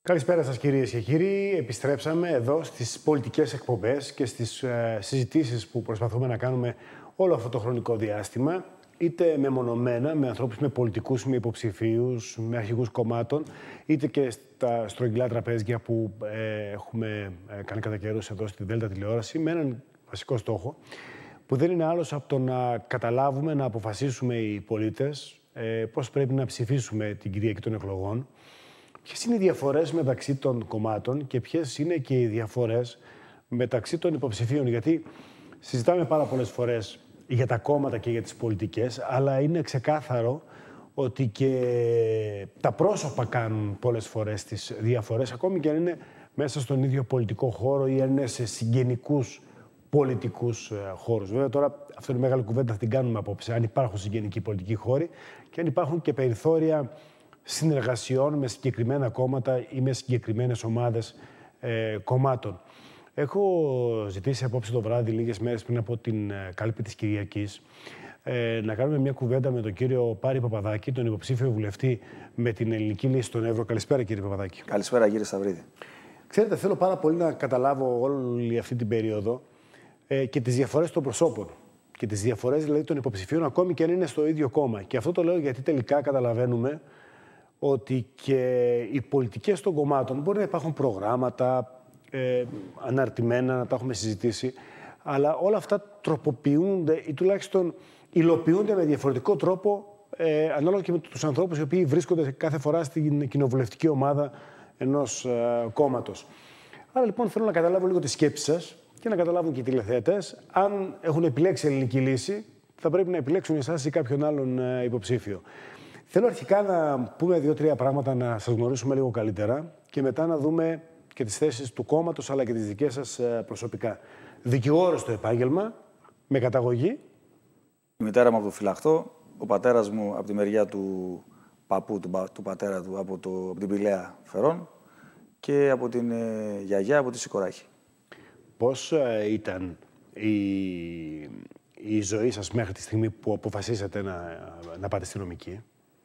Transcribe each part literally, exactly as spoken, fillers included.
Καλησπέρα σας κυρίες και κύριοι. Επιστρέψαμε εδώ στις πολιτικές εκπομπές και στις ε, συζητήσεις που προσπαθούμε να κάνουμε όλο αυτό το χρονικό διάστημα, είτε μεμονωμένα, με ανθρώπους, με πολιτικούς, με υποψηφίους, με αρχηγούς κομμάτων, είτε και στα στρογγυλά τραπέζια που ε, έχουμε ε, κάνει κατά καιρούς εδώ στη Δέλτα τηλεόραση, με έναν βασικό στόχο, που δεν είναι άλλος από το να καταλάβουμε, να αποφασίσουμε οι πολίτες ε, πώς πρέπει να ψηφίσουμε την Κυριακή των εκλογών. Ποιες είναι οι διαφορές μεταξύ των κομμάτων και ποιες είναι και οι διαφορές μεταξύ των υποψηφίων. Γιατί συζητάμε πάρα πολλές φορές για τα κόμματα και για τις πολιτικές, αλλά είναι ξεκάθαρο ότι και τα πρόσωπα κάνουν πολλές φορές τις διαφορές, ακόμη και αν είναι μέσα στον ίδιο πολιτικό χώρο ή αν είναι σε συγγενικούς πολιτικούς χώρους. Βέβαια, τώρα αυτό είναι μεγάλη κουβέντα, θα την κάνουμε απόψε, αν υπάρχουν συγγενικοί πολιτικοί χώροι και αν υπάρχουν και περιθώρια συνεργασιών με συγκεκριμένα κόμματα ή με συγκεκριμένες ομάδες ε, κομμάτων. Έχω ζητήσει απόψε το βράδυ, λίγες μέρες πριν από την ε, κάλπη της Κυριακής, ε, να κάνουμε μια κουβέντα με τον κύριο Πάρη Παπαδάκη, τον υποψήφιο βουλευτή με την Ελληνική Λύση στον Εύρο. Καλησπέρα, κύριε Παπαδάκη. Καλησπέρα, κύριε Σταυρίδη. Ξέρετε, θέλω πάρα πολύ να καταλάβω όλη αυτή την περίοδο ε, και τις διαφορές των προσώπων. Και τις διαφορές δηλαδή των υποψηφίων, ακόμη και αν είναι στο ίδιο κόμμα. Και αυτό το λέω γιατί τελικά καταλαβαίνουμε ότι και οι πολιτικές των κομμάτων μπορεί να υπάρχουν προγράμματα ε, αναρτημένα, να τα έχουμε συζητήσει, αλλά όλα αυτά τροποποιούνται ή τουλάχιστον υλοποιούνται με διαφορετικό τρόπο ε, ανάλογα και με τους ανθρώπους οι οποίοι βρίσκονται κάθε φορά στην κοινοβουλευτική ομάδα ενός ε, κόμματος. Άρα λοιπόν θέλω να καταλάβω λίγο τη σκέψη σας και να καταλάβουν και οι τηλεθεατές. Αν έχουν επιλέξει Ελληνική Λύση, θα πρέπει να επιλέξουν εσάς ή κάποιον άλλον ε, υποψήφιο. Θέλω αρχικά να πούμε δύο-τρία πράγματα, να σας γνωρίσουμε λίγο καλύτερα και μετά να δούμε και τις θέσεις του κόμματος αλλά και τις δικές σας προσωπικά. Δικηγόρος στο επάγγελμα, με καταγωγή. Η μητέρα μου από το Φυλαχτό, ο πατέρας μου από τη μεριά του παππού, του, του πατέρα του, από, το, από την Πηλαία Φερών και από την ε, γιαγιά από τη Σικοράχη. Πώς ε, ήταν η, η ζωή σας μέχρι τη στιγμή που αποφασίσατε να, να πάτε στη νομική?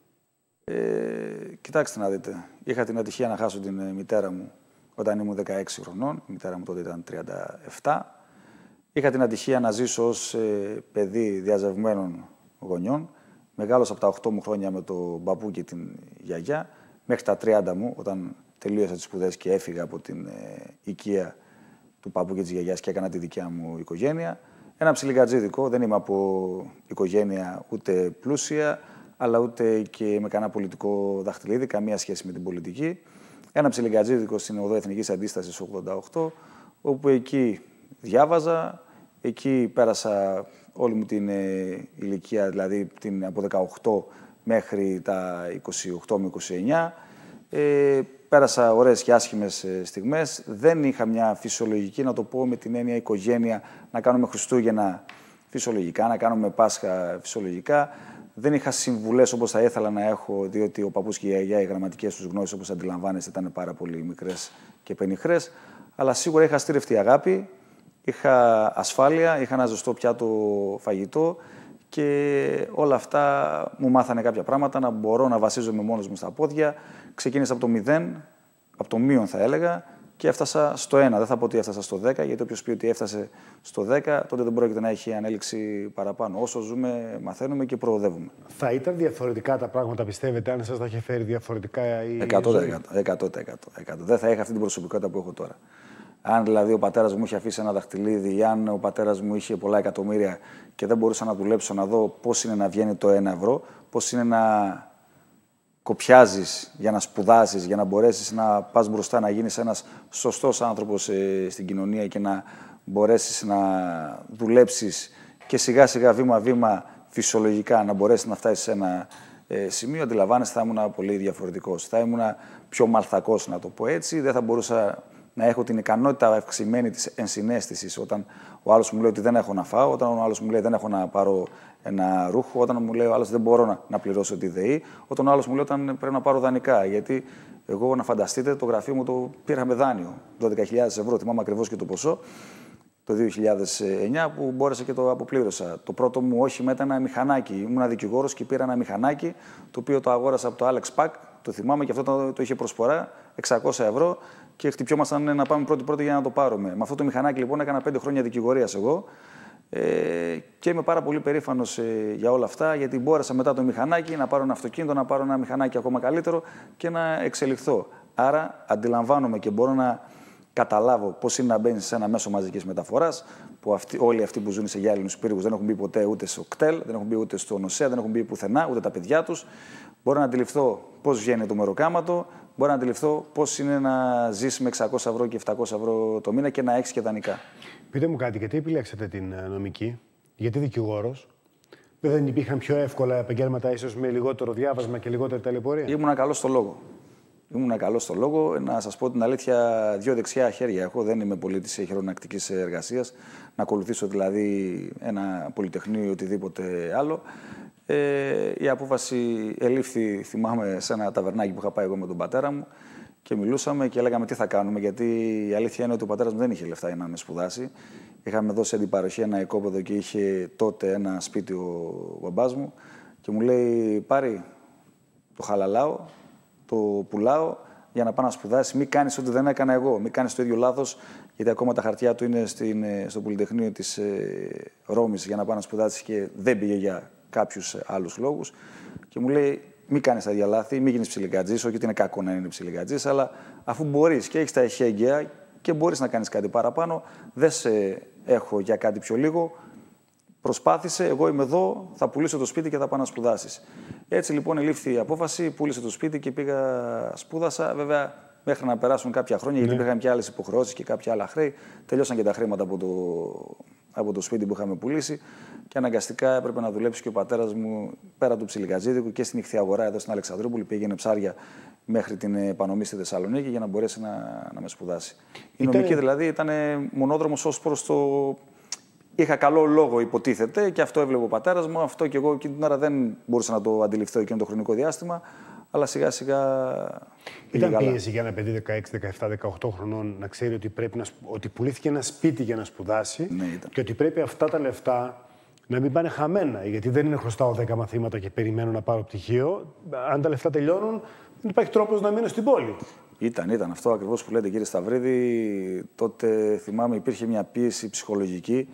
Ε, κοιτάξτε να δείτε, είχα την ατυχία να χάσω την ε, μητέρα μου όταν ήμουν δεκαέξι χρονών, η μητέρα μου τότε ήταν τριάντα επτά. Είχα την ατυχία να ζήσω ως ε, παιδί διαζευμένων γονιών. Μεγάλωσα από τα οκτώ μου χρόνια με τον παππού και την γιαγιά, μέχρι τα τριάντα μου, όταν τελείωσα τις σπουδές και έφυγα από την ε, οικία του παππού και της γιαγιάς και έκανα τη δικιά μου οικογένεια. Ένα ψιλικατζίδικο, δεν είμαι από οικογένεια ούτε πλούσια, αλλά ούτε και με κανένα πολιτικό δαχτυλίδι, καμία σχέση με την πολιτική. Ένα ψιλικατζίδικο στην οδό Εθνικής Αντίστασης ογδόντα οκτώ, όπου εκεί διάβαζα, εκεί πέρασα όλη μου την ε, ηλικία, δηλαδή την, από δεκαοκτώ μέχρι τα είκοσι οκτώ με είκοσι εννιά. Ε, πέρασα ωραίες και άσχημες ε, στιγμές. Δεν είχα μια φυσιολογική, να το πω με την έννοια οικογένεια, να κάνουμε Χριστούγεννα φυσιολογικά, να κάνουμε Πάσχα φυσιολογικά. Δεν είχα συμβουλές όπως θα ήθελα να έχω, διότι ο παππούς και η γιαγιά, οι γραμματικές τους γνώσεις, όπως αντιλαμβάνεστε, ήταν πάρα πολύ μικρές και πενιχρές. Αλλά σίγουρα είχα αστήρευτη αγάπη, είχα ασφάλεια, είχα ένα ζεστό πιάτο φαγητό και όλα αυτά μου μάθανε κάποια πράγματα, να μπορώ να βασίζομαι μόνος μου στα πόδια. Ξεκίνησα από το μηδέν, από το μείον θα έλεγα, και έφτασα στο ένα. Δεν θα πω ότι έφτασα στο δέκα, γιατί όποιος πει ότι έφτασε στο δέκα, τότε δεν πρόκειται να έχει ανέλυξη παραπάνω. Όσο ζούμε, μαθαίνουμε και προοδεύουμε. Θα ήταν διαφορετικά τα πράγματα, πιστεύετε, αν σας τα είχε φέρει διαφορετικά η εκατό τοις εκατό. εκατό τοις εκατό. Δεν θα είχα αυτή την προσωπικότητα που έχω τώρα. Αν δηλαδή ο πατέρας μου είχε αφήσει ένα δαχτυλίδι, ή αν ο πατέρας μου είχε πολλά εκατομμύρια και δεν μπορούσα να δουλέψω να δω πώς είναι να βγαίνει το ένα ευρώ, πώς είναι να κοπιάζεις για να σπουδάσεις, για να μπορέσεις να πας μπροστά, να γίνεις ένας σωστός άνθρωπος ε, στην κοινωνία και να μπορέσεις να δουλέψεις και σιγά σιγά βήμα-βήμα φυσιολογικά να μπορέσεις να φτάσεις σε ένα ε, σημείο, αντιλαμβάνεσαι, θα ήμουν πολύ διαφορετικός. Θα ήμουν πιο μαλθακός, να το πω έτσι. Δεν θα μπορούσα να έχω την ικανότητα αυξημένη της ενσυναίσθησης όταν ο άλλος μου λέει ότι δεν έχω να φάω, όταν ο άλλος μου λέει δεν έχω να πάρω ένα ρούχο, όταν μου λέει ο άλλος δεν μπορώ να, να πληρώσω τη ΔΕΗ, όταν ο άλλος μου λέει όταν πρέπει να πάρω δανεικά. Γιατί εγώ, να φανταστείτε, το γραφείο μου το πήρα με δάνειο, δώδεκα χιλιάδες ευρώ, θυμάμαι ακριβώς και το ποσό, το δύο χιλιάδες εννιά, που μπόρεσα και το αποπλήρωσα. Το πρώτο μου όχημα ήταν ένα μηχανάκι. Ήμουν δικηγόρος και πήρα ένα μηχανάκι, το οποίο το αγόρασα από το Alex Pack, Το θυμάμαι και αυτό το, το είχε προσφορά εξακόσια ευρώ και χτυπιόμασταν να πάμε πρώτη-πρώτη για να το πάρουμε. Με αυτό το μηχανάκι λοιπόν έκανα πέντε χρόνια δικηγορίας εγώ. Ε, και είμαι πάρα πολύ περήφανος ε, για όλα αυτά, γιατί μπόρεσα μετά το μηχανάκι να πάρω ένα αυτοκίνητο, να πάρω ένα μηχανάκι ακόμα καλύτερο και να εξελιχθώ. Άρα αντιλαμβάνομαι και μπορώ να καταλάβω πώς είναι να μπαίνεις σε ένα μέσο μαζικής μεταφοράς, που αυτοί, όλοι αυτοί που ζουν σε γυάλινους πύργους δεν έχουν μπει ποτέ ούτε στο κτέλ, δεν έχουν μπει ούτε στο νοσέα, δεν έχουν μπει πουθενά, ούτε τα παιδιά τους. Μπορώ να αντιληφθώ πώς βγαίνει το μεροκάματο, μπορώ να αντιληφθώ πώς είναι να ζεις με εξακόσια ευρώ και επτακόσια ευρώ το μήνα και να έχεις και δανεικά. Πείτε μου κάτι, γιατί επιλέξατε την νομική, γιατί δικηγόρος? Δεν υπήρχαν πιο εύκολα επαγγέλματα, ίσως με λιγότερο διάβασμα και λιγότερη ταλαιπωρία? Ήμουνα καλός στο λόγο. Ήμουνα καλός στο λόγο. Να σας πω την αλήθεια, δύο δεξιά χέρια έχω. Δεν είμαι πολύ της χειρονακτικής εργασίας. Να ακολουθήσω δηλαδή ένα πολυτεχνείο ή οτιδήποτε άλλο. Ε, η απόφαση ελήφθη, θυμάμαι, σε ένα ταβερνάκι που είχα πάει εγώ με τον πατέρα μου και μιλούσαμε και λέγαμε τι θα κάνουμε. Γιατί η αλήθεια είναι ότι ο πατέρας μου δεν είχε λεφτά για να με σπουδάσει. Είχαμε δώσει αντιπαροχή ένα οικόπεδο και είχε τότε ένα σπίτι ο μπαμπάς μου. Και μου λέει: Πάρη, το χαλαλάω, το πουλάω για να πάω να σπουδάσει. Μην κάνεις ό,τι δεν έκανα εγώ. Μην κάνεις το ίδιο λάθος, γιατί ακόμα τα χαρτιά του είναι στην, στο Πολυτεχνείο της ε, Ρώμης για να πάω να σπουδάσει και δεν πήγε για κάποιους άλλους λόγους. Και μου λέει: Μην κάνεις τα ίδια λάθη, μην γίνεις ψιλικατζής. Όχι ότι είναι κακό να είναι ψιλικατζής, αλλά αφού μπορείς και έχεις τα εχέγγυα και μπορείς να κάνεις κάτι παραπάνω, δεν σε έχω για κάτι πιο λίγο. Προσπάθησε, εγώ είμαι εδώ, θα πουλήσω το σπίτι και θα πάω να σπουδάσεις. Έτσι λοιπόν ελήφθη η απόφαση, πούλησε το σπίτι και πήγα σπούδασα. Βέβαια, μέχρι να περάσουν κάποια χρόνια, ναι. γιατί υπήρχαν και άλλες υποχρεώσεις και κάποια άλλα χρέη. Τελειώσαν και τα χρήματα από το, από το σπίτι που είχαμε πουλήσει. Και αναγκαστικά έπρεπε να δουλέψει και ο πατέρας μου πέρα του ψιλικατζίδικου και στην ηχθιαγορά εδώ στην Αλεξανδρούπολη. Πήγαινε ψάρια μέχρι την Πανομή στη Θεσσαλονίκη για να μπορέσει να, να με σπουδάσει. Η Ήτανε... νομική δηλαδή ήταν μονόδρομος ως προς το. Είχα καλό λόγο, υποτίθεται, και αυτό έβλεπε ο πατέρας μου. Αυτό και εγώ εκείνη την ώρα δεν μπορούσα να το αντιληφθώ εκείνο το χρονικό διάστημα. Αλλά σιγά σιγά. Ήταν πίεση για ένα παιδί δεκαέξι, δεκαεπτά, δεκαοκτώ χρονών να ξέρει ότι, πρέπει να, ότι πουλήθηκε ένα σπίτι για να σπουδάσει, ναι, και ότι πρέπει αυτά τα λεφτά να μην πάνε χαμένα. Γιατί δεν είναι χρωστάω δέκα μαθήματα και περιμένω να πάρω πτυχίο. Αν τα λεφτά τελειώνουν, δεν υπάρχει τρόπος να μείνω στην πόλη. Ήταν, ήταν αυτό ακριβώς που λέτε, κύριε Σταυρίδη. Τότε θυμάμαι υπήρχε μια πίεση ψυχολογική.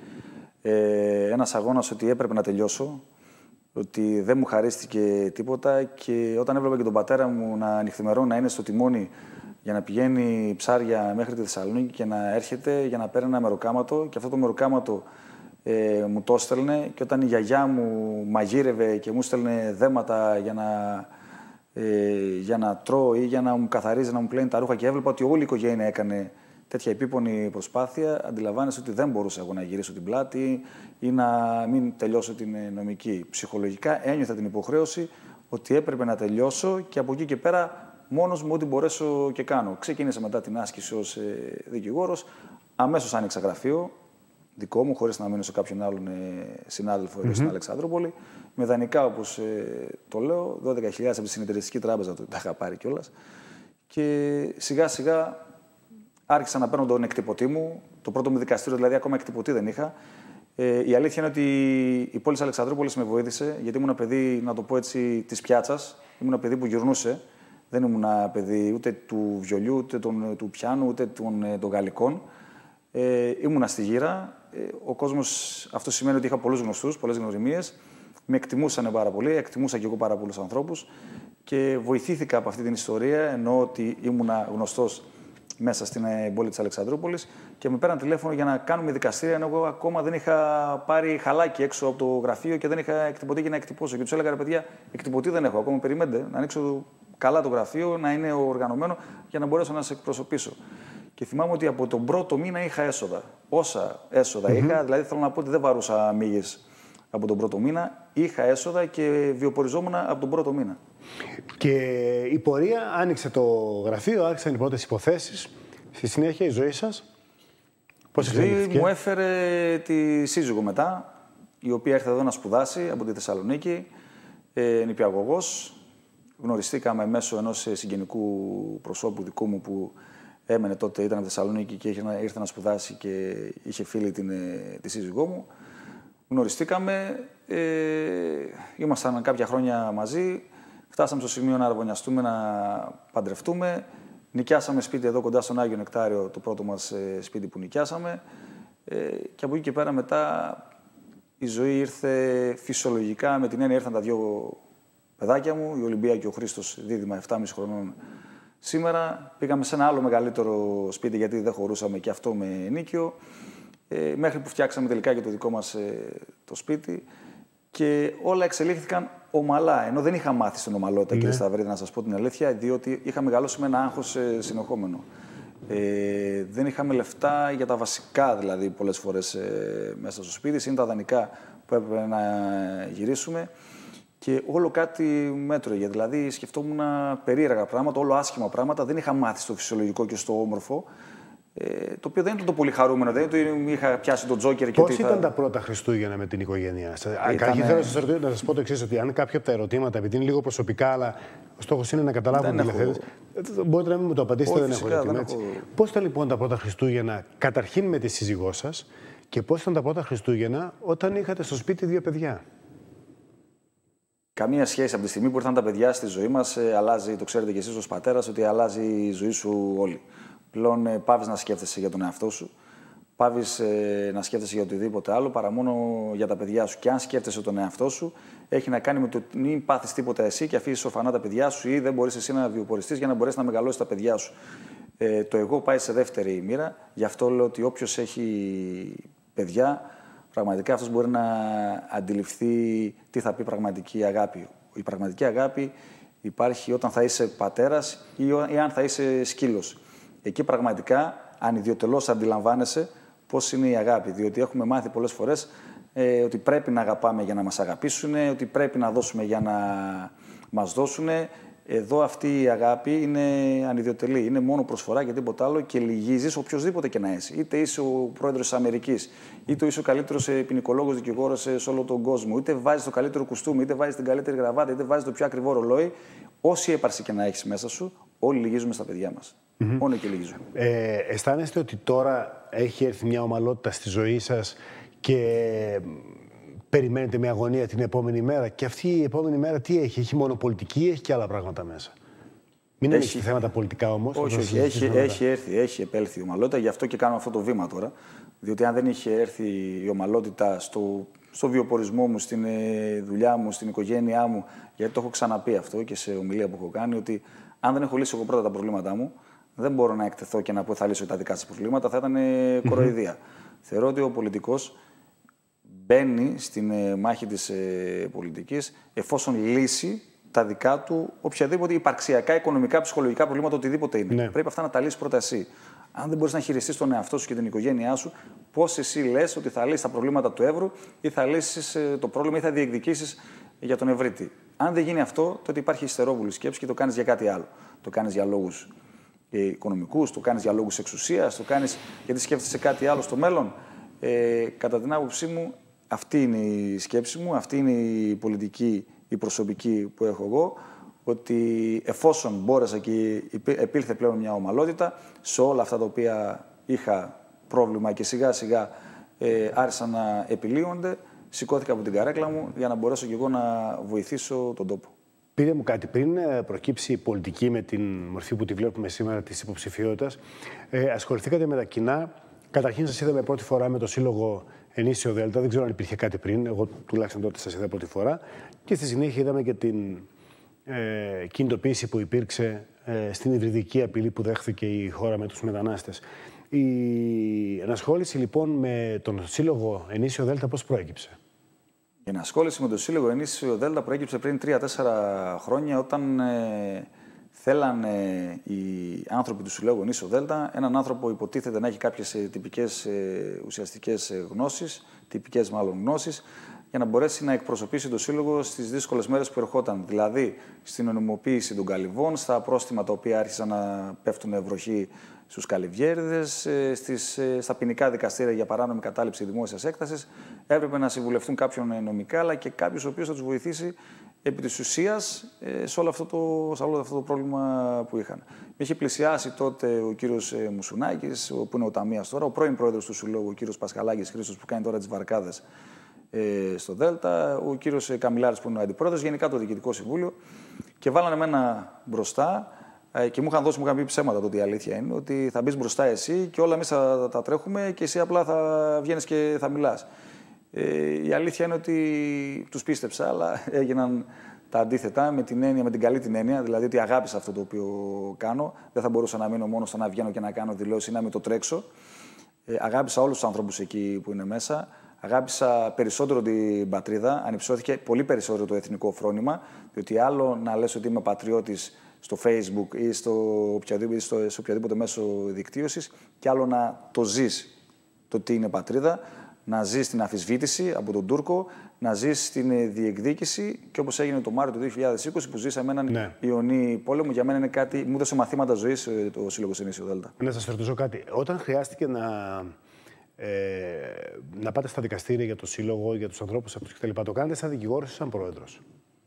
Ε, ένας αγώνας ότι έπρεπε να τελειώσω, ότι δεν μου χαρίστηκε τίποτα, και όταν έβλεπα και τον πατέρα μου να νυχθημερών να είναι στο τιμόνι για να πηγαίνει ψάρια μέχρι τη Θεσσαλονίκη και να έρχεται για να παίρνει ένα μεροκάματο, και αυτό το μεροκάματο ε, μου το έστελνε, και όταν η γιαγιά μου μαγείρευε και μου έστελνε δέματα για να, ε, για να τρώω ή για να μου καθαρίζει, να μου πλένει τα ρούχα, και έβλεπα ότι όλη η οικογένεια έκανε τέτοια επίπονη προσπάθεια, αντιλαμβάνεσαι ότι δεν μπορούσα εγώ να γυρίσω την πλάτη ή να μην τελειώσω την νομική. Ψυχολογικά ένιωθα την υποχρέωση ότι έπρεπε να τελειώσω, και από εκεί και πέρα μόνος μου ό,τι μπορέσω και κάνω. Ξεκίνησα μετά την άσκηση ως ε, δικηγόρος, αμέσως άνοιξα γραφείο δικό μου, χωρίς να μείνω σε κάποιον άλλον ε, συνάδελφο εδώ mm-hmm. στην Αλεξανδρούπολη, με δανεικά, όπως ε, το λέω, δώδεκα χιλιάδες από τη Συνεταιριστική Τράπεζα, το, τα είχα πάρει κιόλας. Και σιγά σιγά άρχισα να παίρνω τον εκτυπωτή μου. Το πρώτο μου δικαστήριο, δηλαδή, ακόμα εκτυπωτή δεν είχα. Ε, η αλήθεια είναι ότι η πόλη της Αλεξανδρούπολης με βοήθησε, γιατί ήμουν παιδί, να το πω έτσι, της πιάτσας. Ήμουν παιδί που γυρνούσε. Δεν ήμουν παιδί ούτε του βιολιού, ούτε τον, του πιάνου, ούτε των, των γαλλικών. Ε, ήμουνα στη γύρα. Ε, ο κόσμος, αυτό σημαίνει ότι είχα πολλούς γνωστούς, πολλές γνωριμίες. Με εκτιμούσαν πάρα πολύ, εκτιμούσα και εγώ πάρα πολλούς ανθρώπους. Και βοηθήθηκα από αυτή την ιστορία, ενώ ότι ήμουνα γνωστός μέσα στην πόλη της Αλεξανδρούπολης, και με πέραν τηλέφωνο για να κάνουμε δικαστήρια, ενώ εγώ ακόμα δεν είχα πάρει χαλάκι έξω από το γραφείο και δεν είχα εκτυπωτή για να εκτυπώσω. Και τους έλεγα: ρε παιδιά, εκτυπωτή δεν έχω, ακόμα περιμένετε να ανοίξω καλά το γραφείο, να είναι οργανωμένο για να μπορέσω να σε εκπροσωπήσω. Και θυμάμαι ότι από τον πρώτο μήνα είχα έσοδα. Όσα έσοδα mm-hmm. είχα, δηλαδή θέλω να πω ότι δεν βαρούσα μύγες από τον πρώτο μήνα, είχα έσοδα και βιοποριζόμουν από τον πρώτο μήνα. Και η πορεία άνοιξε το γραφείο, άρχισαν οι πρώτες υποθέσεις. Στη συνέχεια η ζωή σας πώς εξελίχθηκε? Μου έφερε τη σύζυγο μετά, η οποία ήρθε εδώ να σπουδάσει από τη Θεσσαλονίκη, ε, νηπιαγωγός. Γνωριστήκαμε μέσω ενός συγγενικού προσώπου δικού μου που έμενε τότε, ήταν στη Θεσσαλονίκη και ήρθε να σπουδάσει και είχε φίλη την, τη σύζυγό μου. Γνωριστήκαμε, ε, ήμασταν κάποια χρόνια μαζί. Φτάσαμε στο σημείο να αραβωνιαστούμε, να παντρευτούμε. Νοικιάσαμε σπίτι εδώ κοντά στον Άγιο Νεκτάριο, το πρώτο μας ε, σπίτι που νοικιάσαμε. Ε, και από εκεί και πέρα μετά η ζωή ήρθε φυσιολογικά, με την έννοια ήρθαν τα δύο παιδάκια μου, η Ολυμπία και ο Χρήστος, δίδυμα επτά και μισό χρονών σήμερα. Πήγαμε σε ένα άλλο μεγαλύτερο σπίτι, γιατί δεν χωρούσαμε και αυτό με ενοίκιο, ε, μέχρι που φτιάξαμε τελικά και το δικό μας ε, το σπίτι. Και όλα εξελίχθηκαν ομαλά, ενώ δεν είχα μάθει στην ομαλότητα, ναι. Κύριε Σταυρίδη, να σας πω την αλήθεια, διότι είχα μεγαλώσει με ένα άγχος ε, συνεχόμενο. Ε, δεν είχαμε λεφτά για τα βασικά, δηλαδή, πολλές φορές ε, μέσα στο σπίτι. Είναι τα δανεικά που έπρεπε να γυρίσουμε. Και όλο κάτι μέτρωγε. Δηλαδή, σκεφτόμουν περίεργα πράγματα, όλο άσχημα πράγματα. Δεν είχα μάθει στο φυσιολογικό και στο όμορφο. Ε, το οποίο δεν ήταν το πολύ χαρούμενο. Δεν το είχα πιάσει τον Τζόκερ και Πώς τι ήταν θα... τα πρώτα Χριστούγεννα με την οικογένειά σας? Ήταν... Καταρχήν θέλω να σας, ρωτήσω, να σας πω το εξής, ότι αν κάποιο από τα ερωτήματα, επειδή είναι λίγο προσωπικά, αλλά ο στόχος είναι να καταλάβουν τι έχω... μπορείτε να μην μου το απαντήσετε, Όχι, δεν φυσικά, έχω δεν έχω... έχω... Πώς ήταν λοιπόν τα πρώτα Χριστούγεννα, καταρχήν με τη σύζυγό σας, και πώς ήταν τα πρώτα Χριστούγεννα όταν είχατε στο σπίτι δύο παιδιά? Καμία σχέση. Από τη στιγμή που ήρθαν τα παιδιά στη ζωή μας, ε, αλλάζει, το ξέρετε κι εσείς ως πατέρας, ότι αλλάζει η ζωή σου όλη. Πλέον ε, πάβεις να σκέφτεσαι για τον εαυτό σου, πάβεις ε, να σκέφτεσαι για οτιδήποτε άλλο παρά μόνο για τα παιδιά σου. Και αν σκέφτεσαι τον εαυτό σου, έχει να κάνει με το μην πάθεις τίποτα εσύ και αφήσεις ορφανά τα παιδιά σου, ή δεν μπορείς εσύ να βιοποριστείς για να μπορέσεις να μεγαλώσεις τα παιδιά σου. Ε, το εγώ πάει σε δεύτερη μοίρα. Γι' αυτό λέω ότι όποιος έχει παιδιά, πραγματικά αυτός μπορεί να αντιληφθεί τι θα πει πραγματική αγάπη. Η πραγματική αγάπη υπάρχει όταν θα είσαι πατέρας ή, ή αν θα είσαι σκύλος. Εκεί πραγματικά, αν ιδιωτελώς αντιλαμβάνεσαι πώς είναι η αγάπη. Διότι έχουμε μάθει πολλές φορές ε, ότι πρέπει να αγαπάμε για να μας αγαπήσουν, ότι πρέπει να δώσουμε για να μας δώσουν. Εδώ αυτή η αγάπη είναι ανιδιοτελή. Είναι μόνο προσφορά και τίποτα άλλο και λυγίζεις οποιοδήποτε και να είσαι. Είτε είσαι ο πρόεδρος της Αμερικής, είτε είσαι ο καλύτερος ποινικολόγος δικηγόρος σε όλο τον κόσμο, είτε βάζεις το καλύτερο κουστούμι, είτε βάζεις την καλύτερη γραβάτα, είτε βάζεις το πιο ακριβό ρολόι. Όση έπαρση και να έχεις μέσα σου, όλοι λυγίζουμε στα παιδιά μας. Mm-hmm. Μόνο και λυγίζουμε. Ε, αισθάνεστε ότι τώρα έχει έρθει μια ομαλότητα στη ζωή σας και περιμένετε με αγωνία την επόμενη μέρα? Και αυτή η επόμενη μέρα τι έχει? Έχει μόνο πολιτική ή έχει και άλλα πράγματα μέσα? Μην έχει ανοίξετε θέματα πολιτικά όμως. Όχι, όχι. Έχει, έχει έρθει, έχει επέλθει η ομαλότητα. Γι' αυτό και κάνουμε αυτό το βήμα τώρα. Διότι αν δεν είχε έρθει η ομαλότητα στο, στο βιοπορισμό μου, στην ε, δουλειά μου, στην οικογένειά μου, γιατί το έχω ξαναπεί αυτό και σε ομιλία που έχω κάνει, ότι αν δεν έχω λύσει εγώ πρώτα τα προβλήματά μου, δεν μπορώ να εκτεθώ και να πω θα λύσω τα δικά σας προβλήματα, θα ήταν ε, κοροϊδία. Mm-hmm. Θεωρώ ότι ο πολιτικός μπαίνει στην ε, μάχη της ε, πολιτικής εφόσον λύσει τα δικά του οποιαδήποτε υπαρξιακά, οικονομικά, ψυχολογικά προβλήματα, οτιδήποτε είναι. Ναι. Πρέπει αυτά να τα λύσεις πρώτα εσύ. Αν δεν μπορείς να χειριστείς τον εαυτό σου και την οικογένειά σου, πώς εσύ λες ότι θα λύσεις τα προβλήματα του εύρου ή θα λύσεις ε, το πρόβλημα ή θα διεκδικήσεις για τον ευρύτη. Αν δεν γίνει αυτό, τότε υπάρχει υστερόβουλη σκέψη και το κάνεις για κάτι άλλο. Το κάνεις για λόγους ε, οικονομικούς, το κάνεις για λόγους εξουσίας, το κάνεις γιατί σκέφτεσαι κάτι άλλο στο μέλλον. Ε, κατά την άποψή μου, αυτή είναι η σκέψη μου, αυτή είναι η πολιτική, η προσωπική που έχω εγώ, ότι εφόσον μπόρεσα και επήλθε πλέον μια ομαλότητα σε όλα αυτά τα οποία είχα πρόβλημα και σιγά σιγά ε, άρχισαν να επιλύονται, σηκώθηκα από την καρέκλα μου για να μπορέσω και εγώ να βοηθήσω τον τόπο. Πείτε μου κάτι, πριν προκύψει η πολιτική με την μορφή που τη βλέπουμε σήμερα της υποψηφιότητας, ε, ασχοληθήκατε με τα κοινά. Καταρχήν σας είδαμε πρώτη φορά με το Σύλλογο Ενίσιο Δέλτα, δεν ξέρω αν υπήρχε κάτι πριν, εγώ τουλάχιστον τότε σας είδα πρώτη φορά. Και στη συνέχεια είδαμε και την ε, κινητοποίηση που υπήρξε ε, στην υβριδική απειλή που δέχθηκε η χώρα με τους μετανάστες. Η ενασχόληση λοιπόν με τον Σύλλογο Ενίσιο Δέλτα πώς προέκυψε? Η ενασχόληση με τον Σύλλογο Ενίσιο Δέλτα προέκυψε πριν τρία τέσσερα χρόνια, όταν ε, θέλανε οι άνθρωποι του Συλλόγου Ενίσιο Δέλτα έναν άνθρωπο υποτίθεται να έχει κάποιες ε, τυπικές ε, ουσιαστικές ε, γνώσεις, τυπικές μάλλον γνώσεις, για να μπορέσει να εκπροσωπήσει το Σύλλογο στις δύσκολες μέρες που ερχόταν. Δηλαδή, στην νομιμοποίηση των καλυβών, στα πρόστιμα τα οποία άρχισαν να πέφτουν βροχή στους καλυβιέριδες, στις, στα ποινικά δικαστήρια για παράνομη κατάληψη δημόσιας έκτασης. Έπρεπε να συμβουλευτούν κάποιον νομικά, αλλά και κάποιος ο οποίος θα τους βοηθήσει επί της ουσίας σε όλο αυτό το, σε όλο αυτό το πρόβλημα που είχαν. Με είχε πλησιάσει τότε ο κύριος Μουσουνάκης, που είναι ο ταμείας τώρα, ο πρώην πρόεδρος του Συλλόγου, ο κύριος Πασχαλάκης Χρήστος, που κάνει τώρα τις βαρκάδες ε, στο Δέλτα, ο κύριος Καμιλάρης που είναι ο αντιπρόεδρος, γενικά το Διοικητικό Συμβούλιο. Και βάλανε εμένα μπροστά ε, και μου είχαν δώσει, μου είχαν πει ψέματα το ότι η αλήθεια είναι, ότι θα μπει μπροστά εσύ και όλα εμείς θα τα τρέχουμε και εσύ απλά θα βγαίνεις και θα μιλάς. Ε, η αλήθεια είναι ότι τους πίστεψα, αλλά έγιναν τα αντίθετα με την έννοια, με την καλή την έννοια, δηλαδή ότι αγάπησα αυτό το οποίο κάνω. Δεν θα μπορούσα να μείνω μόνο στο να βγαίνω και να κάνω δηλώσεις ή να μην το τρέξω. Ε, αγάπησα όλους τους ανθρώπους εκεί που είναι μέσα. Αγάπησα περισσότερο την πατρίδα. Ανυψώθηκε πολύ περισσότερο το εθνικό φρόνημα. Διότι άλλο να λες ότι είμαι πατριώτης στο Facebook ή στο οποιαδήποτε, στο, σε οποιαδήποτε μέσο δικτύωσης, και άλλο να το ζεις το τι είναι πατρίδα. Να ζεις την αμφισβήτηση από τον Τούρκο, να ζεις την διεκδίκηση, και όπως έγινε το Μάρτιο του δύο χιλιάδες είκοσι που ζήσαμε έναν ναι. ιονή πόλεμο. Για μένα είναι κάτι, μου έδωσε μαθήματα ζωής το Σύλλογος Ενίσιο Δέλτα. Να σας ρωτήσω κάτι. Όταν χρειάστηκε να, ε, να πάτε στα δικαστήρια για το Σύλλογο, για τους ανθρώπους αυτούς κτλ., το κάνετε σαν δικηγόρος ή σαν πρόεδρος?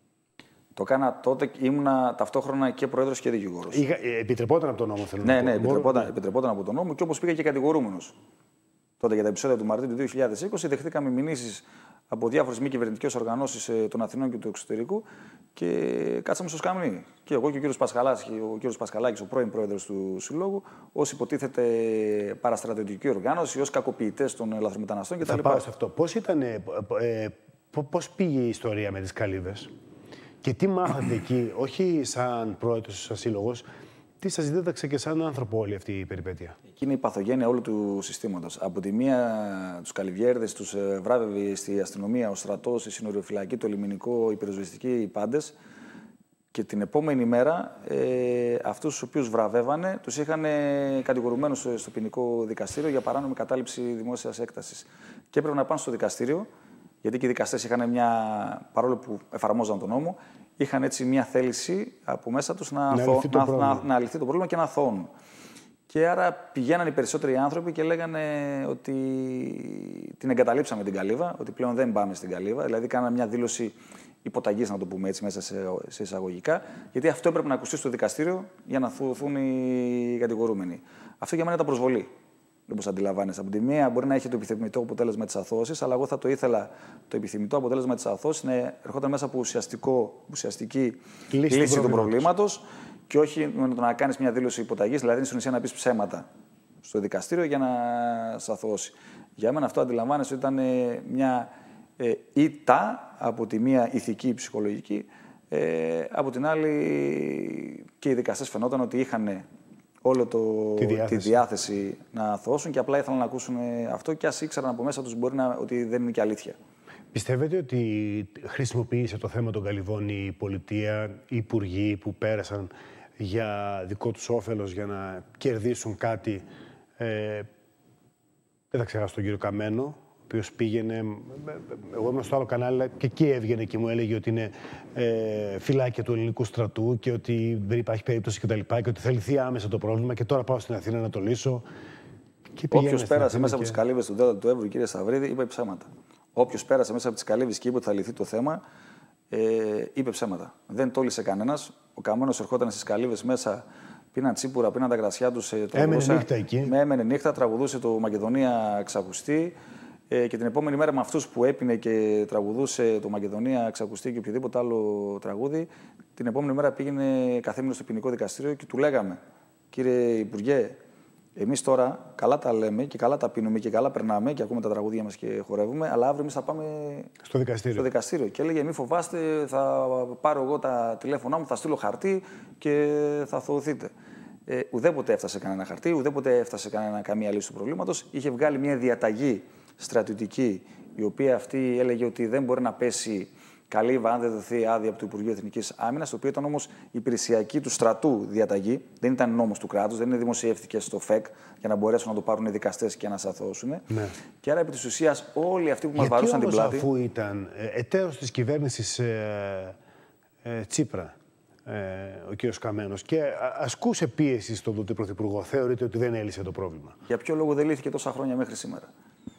Το έκανα τότε, ήμουνα ταυτόχρονα και πρόεδρος και δικηγόρος. Είχα, επιτρεπόταν από τον νόμο, θέλω ναι, να πω. Ναι, επιτρεπόταν, ναι, επιτρεπόταν από τον νόμο, και όπως πήγα και κατηγορούμενος. Τότε για τα επεισόδια του Μαρτίου του δύο χιλιάδες είκοσι δεχτήκαμε μηνύσεις από διάφορες μη κυβερνητικές οργανώσεις των Αθηνών και του εξωτερικού και κάτσαμε στο σκαμνί. Και εγώ και ο κύριος Πασχαλάκης, ο κύριος Πασχαλάκης, ο πρώην πρόεδρος του Συλλόγου, ως υποτίθεται παραστρατιωτική οργάνωση, ως κακοποιητές των λαθρομεταναστών κτλ. Θα πάω σε αυτό. Πώς ήταν, ε, ε, πώς πήγε η ιστορία με τις καλύβες και τι μάθατε εκεί, όχι σαν πρόεδρος, σαν σύλλογος, τι σας δίδαξε και σαν άνθρωπο όλη αυτή η περιπέτεια? Εκείνη η παθογένεια όλου του συστήματος. Από τη μία, τους καλυβιέρδες, τους βράβευε στη αστυνομία, ο στρατός, η συνοριοφυλακή, το λιμενικό, οι πυροσβεστικοί, οι πάντες. Και την επόμενη μέρα, ε, αυτούς τους οποίους βραβεύανε, τους είχαν κατηγορουμένους στο ποινικό δικαστήριο για παράνομη κατάληψη δημόσιας έκτασης. Και έπρεπε να πάνε στο δικαστήριο, γιατί και οι δικαστές είχαν μια, παρόλο που εφαρμόζαν τον νόμο, είχαν έτσι μια θέληση από μέσα τους να, να, θω, λυθεί, το να, να, να λυθεί το πρόβλημα και να θώνουν. Και άρα πηγαίναν οι περισσότεροι άνθρωποι και λέγανε ότι την εγκαταλείψαμε την Καλύβα, ότι πλέον δεν πάμε στην Καλύβα. Δηλαδή κάνανε μια δήλωση υποταγής, να το πούμε έτσι, μέσα σε, σε εισαγωγικά, γιατί αυτό έπρεπε να ακουστεί στο δικαστήριο για να θωθούν οι κατηγορούμενοι. Αυτό για μένα ήταν προσβολή. Όπως αντιλαμβάνεσαι. Από τη μία μπορεί να έχει το επιθυμητό αποτέλεσμα της αθώωσης, αλλά εγώ θα το ήθελα το επιθυμητό αποτέλεσμα της αθώωσης να ερχόταν μέσα από ουσιαστικό, ουσιαστική λύση, λύση του προβλήματος και όχι με το να κάνεις μια δήλωση υποταγής, δηλαδή στην ουσία να πεις ψέματα στο δικαστήριο για να σε αθώωσει. Για μένα αυτό αντιλαμβάνεσαι ότι ήταν μια ε, ήττα από τη μία ηθική, ψυχολογική, ε, από την άλλη και οι δικαστές φαινόταν ότι είχαν όλο το, τη, διάθεση. τη διάθεση να αθωώσουν και απλά ήθελαν να ακούσουν αυτό και ας ήξεραν από μέσα τους μπορεί να, ότι δεν είναι και αλήθεια. Πιστεύετε ότι χρησιμοποίησε το θέμα των Καλυβών η πολιτεία, οι υπουργοί που πέρασαν για δικό τους όφελος, για να κερδίσουν κάτι? Ε, δεν θα ξεχάσω τον κύριο Καμένο, ο οποίος πήγαινε, εγώ ήμουν στο άλλο κανάλι και εκεί έβγαινε και μου έλεγε ότι είναι ε, φυλάκια του ελληνικού στρατού και ότι δεν υπάρχει περίπτωση κτλ. Και, και ότι θα λυθεί άμεσα το πρόβλημα και τώρα πάω στην Αθήνα να το λύσω. Όποιος πέρασε μέσα και... από τις καλύβες του Δέλτα του Εύρου, κύριε Σταυρίδη, είπε ψέματα. Όποιος πέρασε μέσα από τις καλύβες και είπε ότι θα λυθεί το θέμα, ε, είπε ψέματα. Δεν τόλισε κανένας. Ο Καμένος ερχόταν στις καλύβες μέσα, πίναν τσίπουρα, πίναν τα κρασιά τους. Έμενε νύχτα εκεί. Με έμενε νύχτα, τραγουδούσε το Μακεδονία Ξακουστή. Ε, και την επόμενη μέρα με αυτούς που έπινε και τραγουδούσε το Μακεδονία Ξακουστή και οποιοδήποτε άλλο τραγούδι, την επόμενη μέρα πήγαινε καθήμενο στο ποινικό δικαστήριο και του λέγαμε, κύριε Υπουργέ, εμείς τώρα καλά τα λέμε και καλά τα πίνουμε και καλά περνάμε και ακούμε τα τραγούδια μας και χορεύουμε, αλλά αύριο εμείς θα πάμε στο δικαστήριο. στο δικαστήριο. Και έλεγε, μη φοβάστε, θα πάρω εγώ τα τηλέφωνά μου, θα στείλω χαρτί και θα θωωθείτε. Ε, ουδέποτε έφτασε κανένα χαρτί, ουδέποτε έφτασε κανένα, καμία λύση του προβλήματος. Είχε βγάλει μια διαταγή στρατιωτική, η οποία αυτή έλεγε ότι δεν μπορεί να πέσει καλύβα αν δεν δοθεί άδεια από το Υπουργείο Εθνικής Άμυνας, το οποίο ήταν όμως υπηρεσιακή του στρατού διαταγή, δεν ήταν νόμος του κράτους, δεν δημοσιεύτηκε στο ΦΕΚ για να μπορέσουν να το πάρουν οι δικαστές και να σαθώσουν. Ναι. Και άρα επί της ουσίας όλοι αυτοί που μας βαρούσαν την πλάτη. Αφού ήταν εταίρος της κυβέρνησης ε, ε, Τσίπρα, ε, ο κ. Καμένος, και ασκούσε πίεση στον τότε Πρωθυπουργό, θεωρείτε ότι δεν έλυσε το πρόβλημα? Για ποιο λόγο δεν λύθηκε τόσα χρόνια μέχρι σήμερα?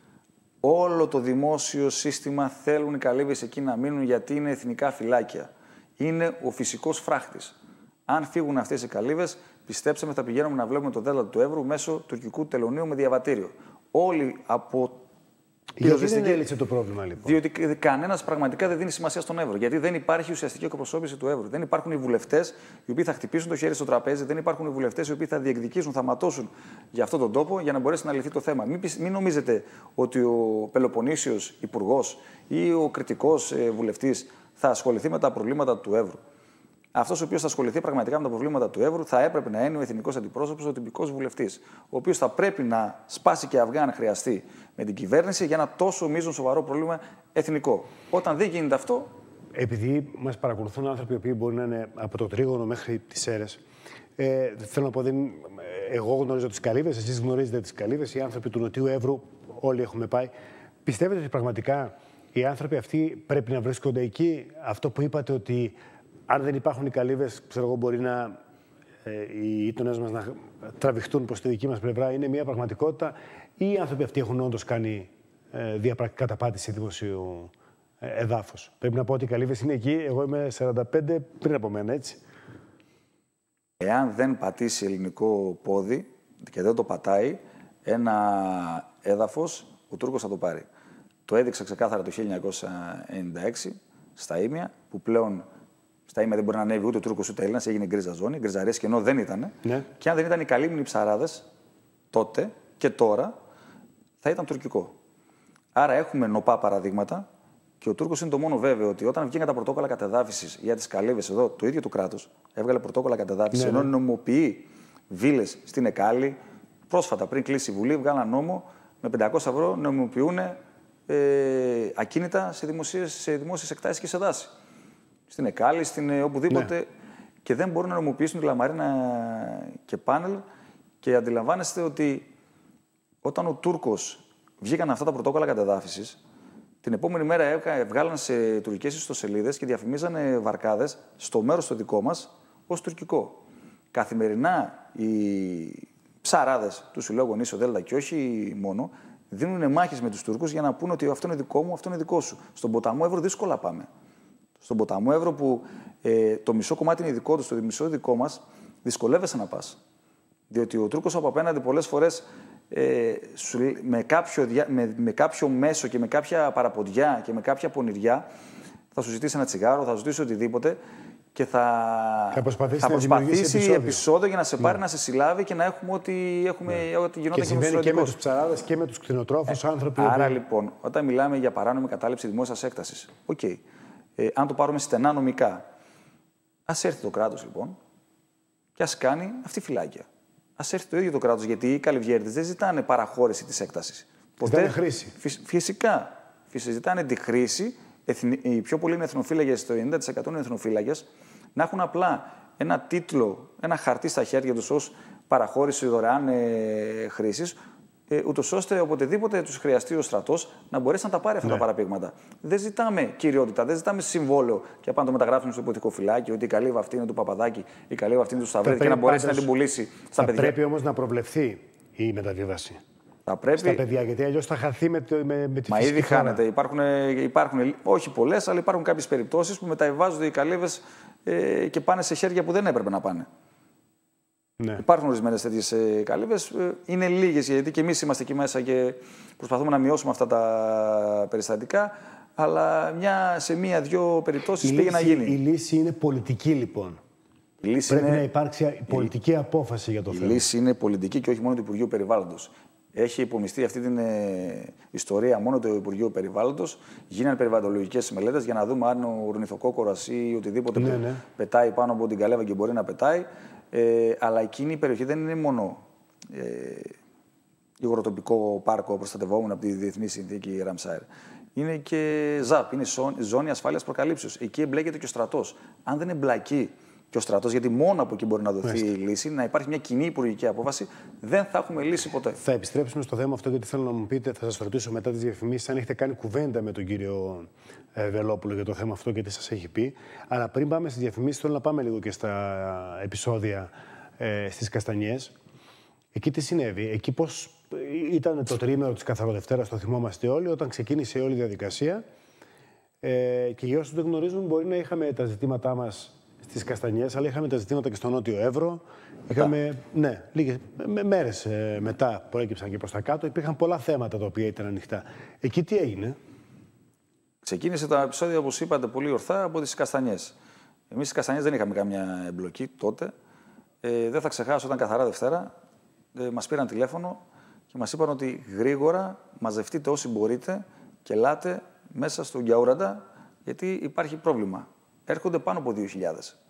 Όλο το δημόσιο σύστημα θέλουν οι καλύβες εκεί να μείνουν γιατί είναι εθνικά φυλάκια. Είναι ο φυσικός φράχτης. Αν φύγουν αυτές οι καλύβες, πιστέψτε με, θα πηγαίνουμε να βλέπουμε το Δέλτα του Εύρου μέσω τουρκικού τελωνίου με διαβατήριο. Όλοι από Γιατί δεν έλυσε το πρόβλημα, λοιπόν? Διότι κανένας πραγματικά δεν δίνει σημασία στον Εύρο. Γιατί δεν υπάρχει ουσιαστική εκπροσώπηση του Εύρου. Δεν υπάρχουν οι βουλευτές οι οποίοι θα χτυπήσουν το χέρι στο τραπέζι, δεν υπάρχουν οι βουλευτές οι οποίοι θα διεκδικήσουν, θα ματώσουν για αυτόν τον τόπο για να μπορέσει να λυθεί το θέμα. Μην, μην νομίζετε ότι ο Πελοποννήσιος υπουργός ή ο κριτικός βουλευτής θα ασχοληθεί με τα προβλήματα του Εύρου. Αυτός ο οποίος θα ασχοληθεί πραγματικά με τα προβλήματα του Εύρου θα έπρεπε να είναι ο εθνικός αντιπρόσωπος, ο τυπικός βουλευτής. Ο οποίος θα πρέπει να σπάσει και αυγά αν χρειαστεί με την κυβέρνηση για ένα τόσο μείζον σοβαρό πρόβλημα εθνικό. Όταν δεν γίνεται αυτό. Επειδή μας παρακολουθούν άνθρωποι οι οποίοι μπορεί να είναι από το Τρίγωνο μέχρι τις Σέρρες, ε, θέλω να πω, δεν, εγώ γνωρίζω τις Καλύβες, εσείς γνωρίζετε τις Καλύβες, οι άνθρωποι του Νοτιού Εύρου, όλοι έχουμε πάει. Πιστεύετε ότι πραγματικά οι άνθρωποι αυτοί πρέπει να βρίσκονται εκεί? Αυτό που είπατε ότι αν δεν υπάρχουν οι Καλύβες, ξέρω εγώ, μπορεί να, ε, οι γείτονες μας να τραβηχτούν προς τη δική μας πλευρά, είναι μια πραγματικότητα, ή οι άνθρωποι αυτοί έχουν όντως κάνει ε, διαπρακτικά καταπάτηση δημοσίου ε, εδάφους? Πρέπει να πω ότι οι Καλύβες είναι εκεί, εγώ είμαι σαράντα πέντε πριν από μένα, έτσι. Εάν δεν πατήσει ελληνικό πόδι και δεν το πατάει, ένα έδαφος, ο Τούρκος θα το πάρει. Το έδειξε ξεκάθαρα το χίλια εννιακόσια ενενήντα έξι στα Ήμια, που πλέον στα Ήμια δεν μπορεί να ανέβει ούτε ο Τούρκος ούτε Έλληνας, έγινε γκρίζα ζώνη, γκριζαρίες, και ενώ δεν ήταν. Ναι. Και αν δεν ήταν οι καλύμνοι ψαράδες τότε και τώρα, θα ήταν τουρκικό. Άρα έχουμε νοπά παραδείγματα και ο Τούρκος είναι το μόνο βέβαιο ότι όταν βγήκαν τα πρωτόκολλα κατεδάφισης για τις Καλύβες εδώ, το ίδιο του κράτος έβγαλε πρωτόκολλα κατεδάφισης, ναι, ενώ ναι. νομοποιεί βίλες στην Εκάλη. Πρόσφατα, πριν κλείσει η Βουλή, βγάλαν νόμο με πεντακόσια ευρώ νομιμοποιούν ε, ακίνητα σε δημοσίες, σε δημόσιες εκτάσεις και σε δάση. Στην Εκάλη, στην ε, οπουδήποτε. Ναι. Και δεν μπορούν να νομιμοποιήσουν τη Λαμαρίνα και πάνελ. Και αντιλαμβάνεστε ότι όταν ο Τούρκος βγήκαν αυτά τα πρωτόκολλα κατεδάφισης, την επόμενη μέρα βγάλαν σε τουρκικές ιστοσελίδες και διαφημίζανε βαρκάδες στο μέρος το δικό μας ως τουρκικό. Καθημερινά οι ψαράδες του Συλλόγου Νήσο Δέλτα και όχι μόνο δίνουν μάχες με τους Τούρκους για να πούνε ότι αυτό είναι δικό μου, αυτό είναι δικό σου. Στον ποταμό Εύρο δύσκολα πάμε. Στον ποταμό Εύρο που ε, το μισό κομμάτι είναι δικό του, το μισό δικό μας, δυσκολεύεσαι να πας. Διότι ο Τούρκος από απέναντι πολλές φορές ε, με, κάποιο, με, με κάποιο μέσο και με κάποια παραποντιά και με κάποια πονηριά θα σου ζητήσει ένα τσιγάρο, θα σου ζητήσει οτιδήποτε και θα, θα προσπαθήσει, θα προσπαθήσει επεισόδιο. επεισόδιο για να σε πάρει, ναι. να σε συλλάβει και να έχουμε ό,τι, έχουμε, ναι. ό,τι γινόταν και, και συμβαίνει και με τους ψαράδες και με τους κτηνοτρόφους ε, άνθρωποι. Άρα που... λοιπόν, όταν μιλάμε για παράνομη κατάληψη δημόσιας έκτασης, οκ. Okay. Ε, αν το πάρουμε στενά νομικά, ας έρθει το κράτος λοιπόν και ας κάνει αυτή φυλάκια. Ας έρθει το ίδιο το κράτος, γιατί οι καλυβιέρτες δεν ζητάνε παραχώρηση της έκτασης. Ζητάνε χρήση. Φυσ, φυσικά. Φυσικά ζητάνε τη χρήση. Εθνι, οι πιο πολλοί είναι εθνοφύλακες, το ενενήντα τοις εκατό είναι εθνοφύλακες, να έχουν απλά ένα τίτλο, ένα χαρτί στα χέρια τους ως παραχώρηση δωρεάν ε, χρήσης, ε, ούτως ώστε οποτεδήποτε τους χρειαστεί ο στρατός να μπορέσει να τα πάρει αυτά ναι. τα παραπήγματα. Δεν ζητάμε κυριότητα, δεν ζητάμε συμβόλαιο και απάνω το μεταγράφουμε στο υποθετικό φυλάκι ότι η καλύβα αυτή είναι του Παπαδάκη, η καλύβα αυτή είναι του Σταυρίδη και να μπορέσει πάντως, να την πουλήσει στα θα παιδιά. Πρέπει όμως να προβλεφθεί η μεταβίβαση. Θα πρέπει... Στα παιδιά, γιατί αλλιώς θα χαθεί με, με, με τη Μα φυσική ήδη χώρα. χάνεται. Υπάρχουν, υπάρχουν, όχι πολλές, αλλά υπάρχουν κάποιες περιπτώσεις που μεταβιβάζονται οι καλύβες ε, και πάνε σε χέρια που δεν έπρεπε να πάνε. Ναι. Υπάρχουν ορισμένες τέτοιες ε, καλύβες. Ε, είναι λίγες, γιατί και εμείς είμαστε εκεί μέσα και προσπαθούμε να μειώσουμε αυτά τα περιστατικά. Αλλά μια, σε μία-δυο περιπτώσεις πήγε να γίνει. Η λύση είναι πολιτική, λοιπόν. Η λύση Πρέπει είναι... να υπάρξει πολιτική η... απόφαση για το η θέμα. Η λύση είναι πολιτική και όχι μόνο του Υπουργείου Περιβάλλοντος. Έχει υπομειστεί αυτή την ε, ιστορία μόνο το Υπουργείο Περιβάλλοντος. Γίνανε περιβαλλοντολογικές μελέτες για να δούμε αν ο ορνηθοκόκορας ή οτιδήποτε ναι, ναι. πετάει πάνω από την καλέβα και μπορεί να πετάει. Ε, αλλά εκείνη η περιοχή δεν είναι μόνο ε, υγροτοπικό πάρκο προστατευόμενο από τη Διεθνή Συνθήκη Ραμσάιρ. Είναι και ΖΑΠ, είναι ζώνη ασφάλειας προκαλύψεως. Εκεί εμπλέκεται και ο στρατός. Αν δεν εμπλακεί και ο στρατός, γιατί μόνο από εκεί μπορεί να δοθεί η λύση, να υπάρχει μια κοινή υπουργική απόφαση, δεν θα έχουμε λύση ποτέ. Θα επιστρέψουμε στο θέμα αυτό, γιατί θέλω να μου πείτε, θα σας ρωτήσω μετά τις διαφημίσεις, αν έχετε κάνει κουβέντα με τον κύριο ε, Βελόπουλο για το θέμα αυτό και τι σας έχει πει. Αλλά πριν πάμε στις διαφημίσεις, θέλω να πάμε λίγο και στα επεισόδια ε, στις Καστανιές. Εκεί τι συνέβη, εκεί πώς ήταν το τριήμερο της Καθαροδευτέρας, το θυμόμαστε όλοι, όταν ξεκίνησε όλη η διαδικασία. Ε, και για όσους δεν γνωρίζουν, μπορεί να είχαμε τα ζητήματά μας στις Καστανιές, αλλά είχαμε τα ζητήματα και στο Νότιο Εύρο. Είχαμε, ναι, λίγες μέρες ε, μετά προέκυψαν και προς τα κάτω. Υπήρχαν πολλά θέματα τα οποία ήταν ανοιχτά. Εκεί τι έγινε? Ξεκίνησε το επεισόδιο, όπως είπατε πολύ ορθά, από τις Καστανιές. Εμείς στις Καστανιές δεν είχαμε καμιά εμπλοκή τότε. Ε, δεν θα ξεχάσω, όταν καθαρά Δευτέρα, ε, μας πήραν τηλέφωνο και μας είπαν ότι γρήγορα μαζευτείτε όσοι μπορείτε και ελάτε μέσα στο Γιαούραντα, γιατί υπάρχει πρόβλημα. Έρχονται πάνω από δύο χιλιάδες.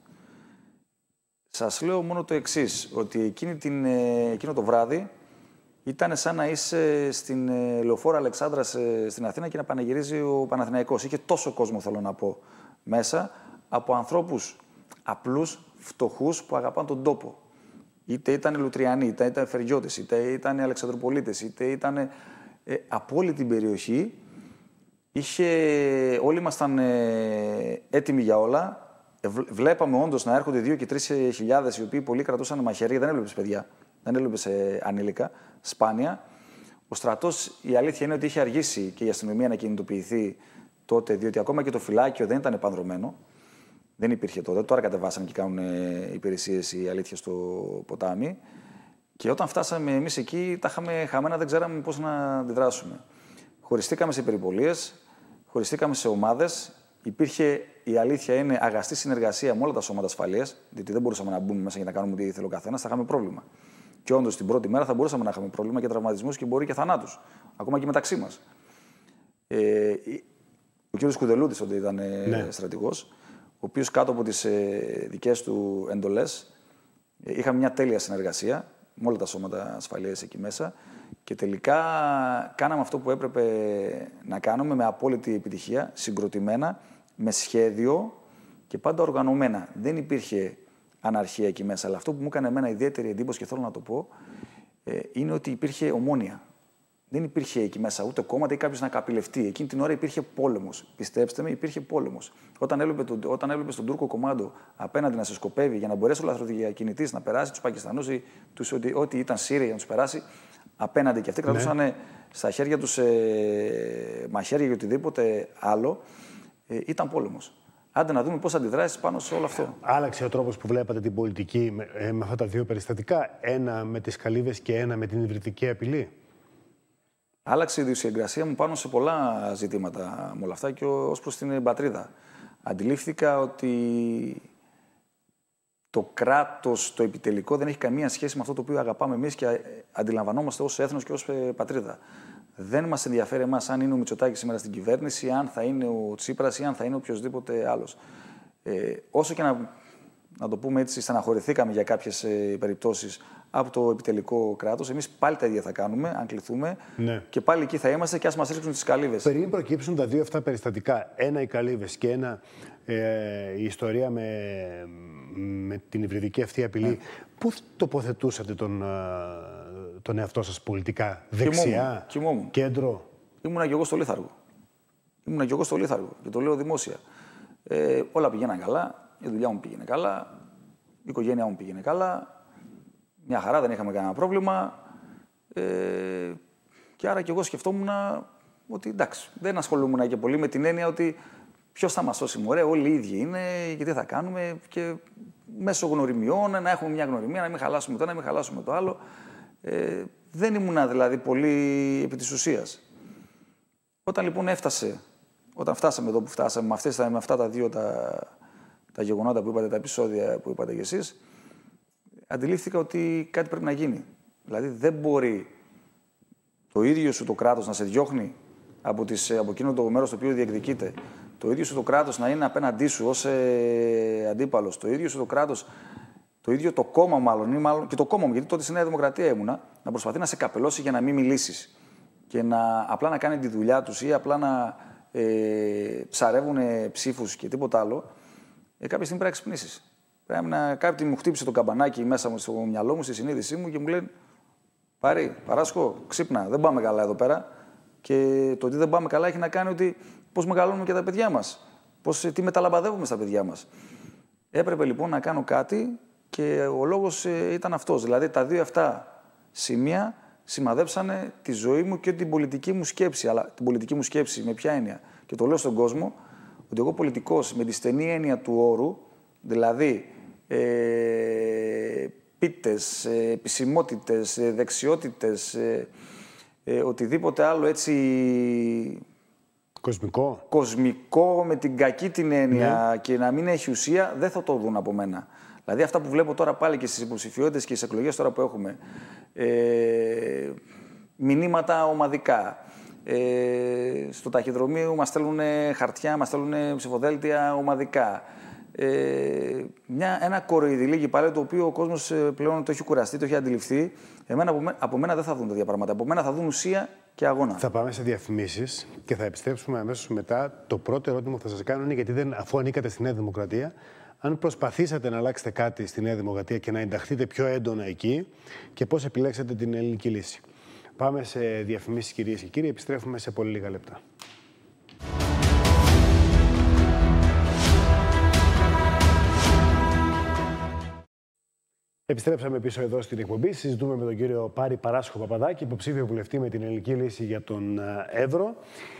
Σας λέω μόνο το εξής, ότι εκείνη την, εκείνο το βράδυ ήταν σαν να είσαι στην Λεωφόρο Αλεξάνδρας στην Αθήνα και να πανηγυρίζει ο Παναθηναϊκός. Είχε τόσο κόσμο, θέλω να πω, μέσα, από ανθρώπους απλούς, φτωχούς, που αγαπάνε τον τόπο. Είτε ήταν Λουτριανοί, είτε ήταν Φεργιώτες, είτε ήταν Αλεξανδροπολίτες, είτε ήταν ε, από όλη την περιοχή. Είχε, όλοι ήμασταν ε, έτοιμοι για όλα. Ε, βλέπαμε όντως να έρχονται δύο και τρεις χιλιάδες, οι οποίοι πολλοί κρατούσαν μαχαίρια. Δεν έβλεπες παιδιά, δεν έβλεπες ε, ανήλικα, σπάνια. Ο στρατός, η αλήθεια είναι ότι είχε αργήσει και η αστυνομία να κινητοποιηθεί τότε, διότι ακόμα και το φυλάκιο δεν ήταν επανδρωμένο. Δεν υπήρχε τότε. Τώρα κατεβάσανε και κάνουν υπηρεσίες, η αλήθεια, στο ποτάμι. Και όταν φτάσαμε εμείς εκεί, τα είχαμε χαμένα, δεν ξέραμε πώς να αντιδράσουμε. Χωριστήκαμε σε περιπολίες, χωριστήκαμε σε ομάδες. Υπήρχε, η αλήθεια είναι, αγαστή συνεργασία με όλα τα σώματα ασφαλείας, διότι δεν μπορούσαμε να μπούμε μέσα για να κάνουμε ό,τι ήθελε ο καθένας, θα είχαμε πρόβλημα. Και όντως την πρώτη μέρα θα μπορούσαμε να είχαμε πρόβλημα και τραυματισμούς και μπορεί και θανάτους, ακόμα και μεταξύ μας. Ε, ο κ. Σκουδελούδης, ότι ήταν ναι. στρατηγός, ο οποίος κάτω από τις ε, δικές του εντολές ε, είχαμε μια τέλεια συνεργασία με όλα τα σώματα ασφαλείας εκεί μέσα και τελικά κάναμε αυτό που έπρεπε να κάνουμε με απόλυτη επιτυχία, συγκροτημένα, με σχέδιο και πάντα οργανωμένα. Δεν υπήρχε αναρχία εκεί μέσα, αλλά αυτό που μου έκανε εμένα ιδιαίτερη εντύπωση και θέλω να το πω ε, είναι ότι υπήρχε ομόνοια. Δεν υπήρχε εκεί μέσα ούτε κόμματα ή κάποιος να καπηλευτεί. Εκείνη την ώρα υπήρχε πόλεμος. Πιστέψτε με, υπήρχε πόλεμος. Όταν έβλεπε, τον, όταν έβλεπε τον Τούρκο κομμάντο απέναντι να σε σκοπεύει για να μπορέσει ο λαθροδιακινητής να περάσει τους Πακιστανούς ή τους, ό,τι, ό,τι ήταν Σύριοι για να τους περάσει απέναντι, και αυτοί ναι. κρατούσαν στα χέρια τους ε, μαχαίρια ή οτιδήποτε άλλο, ε, ήταν πόλεμος. Άντε να δούμε πώς αντιδράσεις πάνω σε όλο αυτό. Άλλαξε ο τρόπος που βλέπατε την πολιτική με, ε, με αυτά τα δύο περιστατικά, ένα με τις καλύβες και ένα με την υβριδική απειλή? Άλλαξε η ιδιοσυγκρασία μου πάνω σε πολλά ζητήματα με όλα αυτά και ως προς την πατρίδα. Αντιλήφθηκα ότι το κράτος, το επιτελικό, δεν έχει καμία σχέση με αυτό το οποίο αγαπάμε εμείς και αντιλαμβανόμαστε ως έθνος και ως πατρίδα. Δεν μας ενδιαφέρει εμάς αν είναι ο Μητσοτάκης σήμερα στην κυβέρνηση, αν θα είναι ο Τσίπρας ή αν θα είναι οποιοδήποτε άλλος. Ε, όσο και να, να το πούμε έτσι, στεναχωρηθήκαμε για κάποιες ε, περιπτώσεις από το επιτελικό κράτος, εμείς πάλι τα ίδια θα κάνουμε, αν κληθούμε, ναι. και πάλι εκεί θα είμαστε και ας μας ρίξουν τις καλύβες. Πριν προκύψουν τα δύο αυτά περιστατικά, ένα οι καλύβες και ένα ε, η ιστορία με, με την υβριδική αυτή απειλή, ναι. πού τοποθετούσατε τον, τον εαυτό σας πολιτικά, δεξιά, Κοιμόμουν. κέντρο? Ήμουνα και εγώ στο Λίθαργο. Ήμουνα και εγώ στο Λίθαργο και το λέω δημόσια. Ε, όλα πηγαίναν καλά, η δουλειά μου πήγαινε καλά, η οικογένειά μου πήγαινε καλά. Μια χαρά, δεν είχαμε κανένα πρόβλημα. Ε, και άρα και εγώ σκεφτόμουν ότι εντάξει, δεν ασχολούμουν και πολύ με την έννοια ότι ποιος θα μας σώσει, μωρέ, όλοι οι ίδιοι είναι και τι θα κάνουμε. Και μέσω γνωριμιών, να έχουμε μια γνωριμία, να μην χαλάσουμε το ένα, να μην χαλάσουμε το άλλο. Ε, δεν ήμουνα δηλαδή πολύ επί της ουσίας. Όταν λοιπόν έφτασε, όταν φτάσαμε εδώ που φτάσαμε, με, αυτές, με αυτά τα δύο τα, τα γεγονότα που είπατε, τα επεισόδια που είπατε κι εσείς, αντιλήφθηκα ότι κάτι πρέπει να γίνει. Δηλαδή δεν μπορεί το ίδιο σου το κράτος να σε διώχνει από, τις, από εκείνο το μέρος το οποίο διεκδικείται, το ίδιο σου το κράτος να είναι απέναντί σου ως ε, αντίπαλος, το ίδιο σου το κράτος, το ίδιο το κόμμα μάλλον, ή μάλλον και το κόμμα μου, γιατί τότε στη Νέα Δημοκρατία ήμουνα, να προσπαθεί να σε καπελώσει για να μην μιλήσεις και να, απλά να κάνει τη δουλειά τους ή απλά να ε, ψαρεύουν ψήφους και τίποτα άλλο, ε, κάποια στιγμή πρέπει να ξυπνήσεις. Πρέπει να κάτι μου χτύπησε το καμπανάκι μέσα μου στο μυαλό μου, στη συνείδησή μου και μου λένε Πάρη, Παράσκο, ξύπνα, δεν πάμε καλά εδώ πέρα. Και το ότι δεν πάμε καλά έχει να κάνει ότι πώς μεγαλώνουμε και τα παιδιά μας, πώς, τι μεταλαμπαδεύουμε στα παιδιά μας. Έπρεπε λοιπόν να κάνω κάτι και ο λόγος ήταν αυτός. Δηλαδή τα δύο αυτά σημεία σημαδέψανε τη ζωή μου και την πολιτική μου σκέψη. Αλλά την πολιτική μου σκέψη με ποια έννοια? Και το λέω στον κόσμο ότι εγώ πολιτικός με τη στενή έννοια του όρου, Δηλαδή, ε, πίτες, ε, επισημότητες, ε, δεξιότητες, ε, ε, οτιδήποτε άλλο έτσι... Κοσμικό. Κοσμικό με την κακή την έννοια Ναι. και να μην έχει ουσία, δεν θα το δουν από μένα. Δηλαδή αυτά που βλέπω τώρα πάλι και στις υποψηφιότητες και στις εκλογές τώρα που έχουμε. Ε, μηνύματα ομαδικά. Ε, στο ταχυδρομείο μας στέλνουν χαρτιά, μας στέλνουν ψηφοδέλτια ομαδικά. Ε, μια, ένα κοροϊδηλίγι πάλι το οποίο ο κόσμος πλέον το έχει κουραστεί, το έχει αντιληφθεί. Εμένα, από, μένα, από μένα δεν θα δουν τέτοια πράγματα. Από μένα θα δουν ουσία και αγώνα. Θα πάμε σε διαφημίσεις και θα επιστρέψουμε αμέσως μετά. Το πρώτο ερώτημα που θα σας κάνω είναι γιατί δεν, αφού ανήκατε στη Νέα Δημοκρατία, αν προσπαθήσατε να αλλάξετε κάτι στη Νέα Δημοκρατία και να ενταχθείτε πιο έντονα εκεί και πώς επιλέξατε την ελληνική λύση. Πάμε σε διαφημίσεις, κυρίες και κύριοι. Επιστρέφουμε σε πολύ λίγα λεπτά. Επιστρέψαμε πίσω εδώ στην εκπομπή. Συζητούμε με τον κύριο Πάρη Παράσχο Παπαδάκη, υποψήφιο βουλευτή με την ελληνική λύση για τον Εύρο.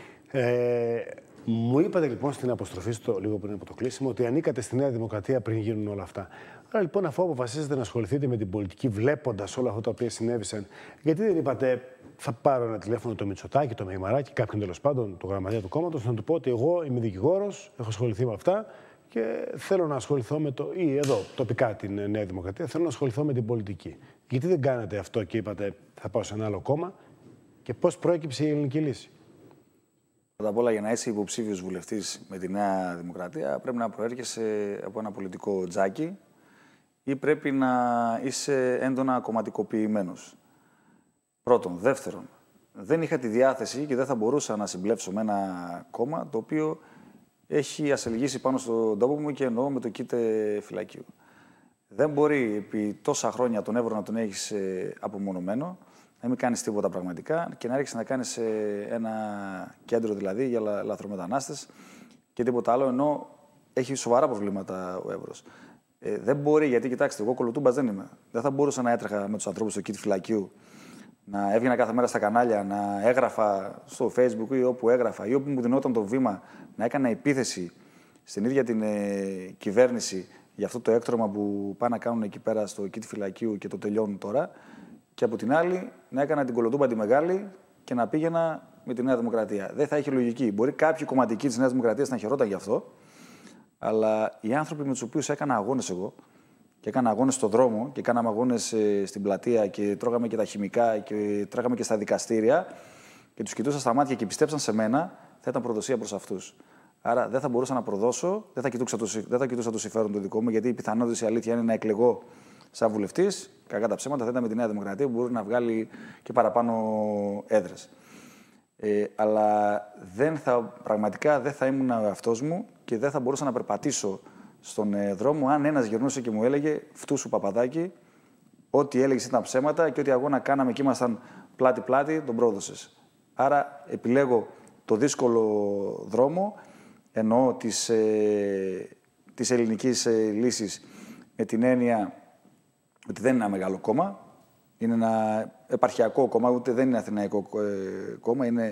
Ε, μου είπατε λοιπόν στην αποστροφή στο λίγο πριν από το κλείσιμο ότι ανήκατε στη Νέα Δημοκρατία πριν γίνουν όλα αυτά. Άρα λοιπόν, αφού αποφασίσετε να ασχοληθείτε με την πολιτική, βλέποντας όλα αυτά τα οποία συνέβησαν, γιατί δεν είπατε θα πάρω ένα τηλέφωνο το Μητσοτάκη, το Μεϊμαράκη, κάποιον τέλος πάντων, το γραμματέα του κόμματος, να του πω ότι εγώ είμαι δικηγόρος, έχω ασχοληθεί με αυτά και θέλω να ασχοληθώ με το. Ή εδώ, τοπικά την Νέα Δημοκρατία, θέλω να ασχοληθώ με την πολιτική. Γιατί δεν κάνατε αυτό και είπατε θα πάω σε ένα άλλο κόμμα και πώς προέκυψε η ελληνική λύση? Πρώτα απ' όλα, για να είσαι υποψήφιος βουλευτής με τη Νέα Δημοκρατία, πρέπει να προέρχεσαι από ένα πολιτικό τζάκι ή πρέπει να είσαι έντονα κομματικοποιημένος. Πρώτον. Δεύτερον, δεν είχα τη διάθεση και δεν θα μπορούσα να συμπλέψω με ένα κόμμα το οποίο έχει ασελγήσει πάνω στον τόπο μου και εννοώ με το κήτε φυλακίου. Δεν μπορεί επί τόσα χρόνια τον Εύρο να τον έχεις απομονωμένο, να μην κάνεις τίποτα πραγματικά και να άρχισεις να κάνεις ένα κέντρο δηλαδή για λαθρομετανάστες και τίποτα άλλο, ενώ έχει σοβαρά προβλήματα ο Εύρος. Ε, δεν μπορεί, γιατί κοιτάξτε, εγώ κολοτούμπας δεν είμαι. Δεν θα μπορούσα να έτρεχα με τους ανθρώπους στο κήτη φυλακίου, να έβγαινα κάθε μέρα στα κανάλια, να έγραφα στο Facebook ή όπου έγραφα ή όπου μου δινόταν το βήμα να έκανα επίθεση στην ίδια την ε, κυβέρνηση για αυτό το έκτρωμα που πάνε να κάνουν εκεί πέρα στο κήτη φυλακίου και το τελειώνουν τώρα. Και από την άλλη να έκανα την κολοτούμπα τη μεγάλη και να πήγαινα με τη Νέα Δημοκρατία. Δεν θα είχε λογική. Μπορεί κάποιοι κομματικοί της Νέας Δημοκρατίας να χαιρόταν γι' αυτό, αλλά οι άνθρωποι με τους οποίους έκανα αγώνες εγώ, και έκανα αγώνες στον δρόμο και κάναμε αγώνες ε, στην πλατεία και τρώγαμε και τα χημικά και τράγαμε και στα δικαστήρια και τους κοιτούσα στα μάτια και πιστέψαν σε μένα, θα ήταν προδοσία προς αυτούς. Άρα δεν θα μπορούσα να προδώσω, δεν θα κοιτούσα το, δεν θα κοιτούσα το συμφέρον το δικό μου, γιατί η πιθανότητα, η αλήθεια είναι να εκλεγώ σαν βουλευτής, κακά τα ψέματα, θα ήταν με τη Νέα Δημοκρατία που μπορεί να βγάλει και παραπάνω έδρες. Ε, αλλά δεν θα, πραγματικά δεν θα ήμουν ο εαυτός μου και δεν θα μπορούσα να περπατήσω στον ε, δρόμο αν ένας γυρνούσε και μου έλεγε «Φτού σου Παπαδάκη, ό,τι έλεγες ήταν ψέματα και ό,τι αγώνα κάναμε και ήμασταν πλάτη-πλάτη, τον πρόδωσες». Άρα επιλέγω το δύσκολο δρόμο, εννοώ της, ε, της ελληνικής ε, λύσης με την έννοια ότι δεν είναι ένα μεγάλο κόμμα, είναι ένα επαρχιακό κόμμα, ούτε δεν είναι αθηναϊκό ε, κόμμα, είναι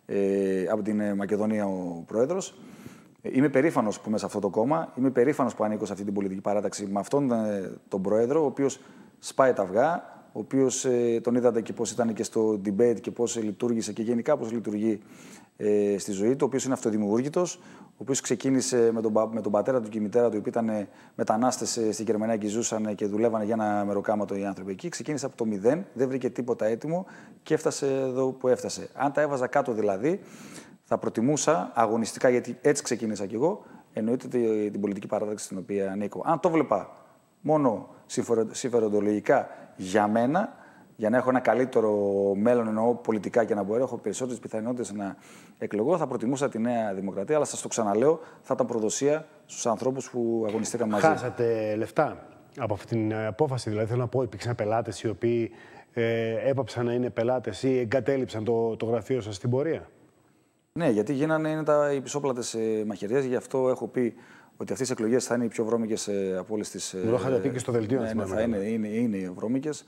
ε, από την Μακεδονία ο πρόεδρος. Είμαι περήφανος που είμαι σε αυτό το κόμμα, είμαι περήφανος που ανήκω σε αυτή την πολιτική παράταξη με αυτόν ε, τον πρόεδρο, ο οποίος σπάει τα αυγά, ο οποίος ε, τον είδατε και πώς ήταν και στο debate και πώς λειτουργήσε και γενικά πώς λειτουργεί ε, στη ζωή του, ο οποίος είναι αυτοδημιούργητος, ο οποίος ξεκίνησε με τον, με τον πατέρα του και η μητέρα του, οι οποίοι ήταν μετανάστες ε, στη Γερμανία και ζούσαν και δουλεύανε για ένα μεροκάματο οι άνθρωποι εκεί. Ξεκίνησε από το μηδέν, δεν βρήκε τίποτα έτοιμο και έφτασε εδώ που έφτασε. Αν τα έβαζα κάτω δηλαδή, θα προτιμούσα αγωνιστικά, γιατί έτσι ξεκίνησα κι εγώ, εννοείται την πολιτική παράταξη στην οποία ανήκω. Αν το βλέπα μόνο συμφεροντολογικά για μένα, για να έχω ένα καλύτερο μέλλον, εννοώ πολιτικά και να μπορώ, έχω περισσότερες πιθανότητες να εκλογώ, θα προτιμούσα τη Νέα Δημοκρατία, αλλά σας το ξαναλέω, θα ήταν προδοσία στους ανθρώπους που αγωνιστήκαν μαζί. Χάσατε λεφτά από αυτή την απόφαση, δηλαδή θέλω να πω, υπήρξαν πελάτες οι οποίοι ε, έπαψαν να είναι πελάτες ή εγκατέλειψαν το, το γραφείο σας στην πορεία? Ναι, γιατί γίνανε είναι τα, οι πισόπλατες ε, μαχαιριές, γι' αυτό έχω πει ότι αυτές οι εκλογές θα είναι οι πιο βρώμικες ε, από όλες τις. Μου το είχατε πει και στο δελτίο, ναι, ναι, θα είναι, είναι, είναι οι βρώμικες.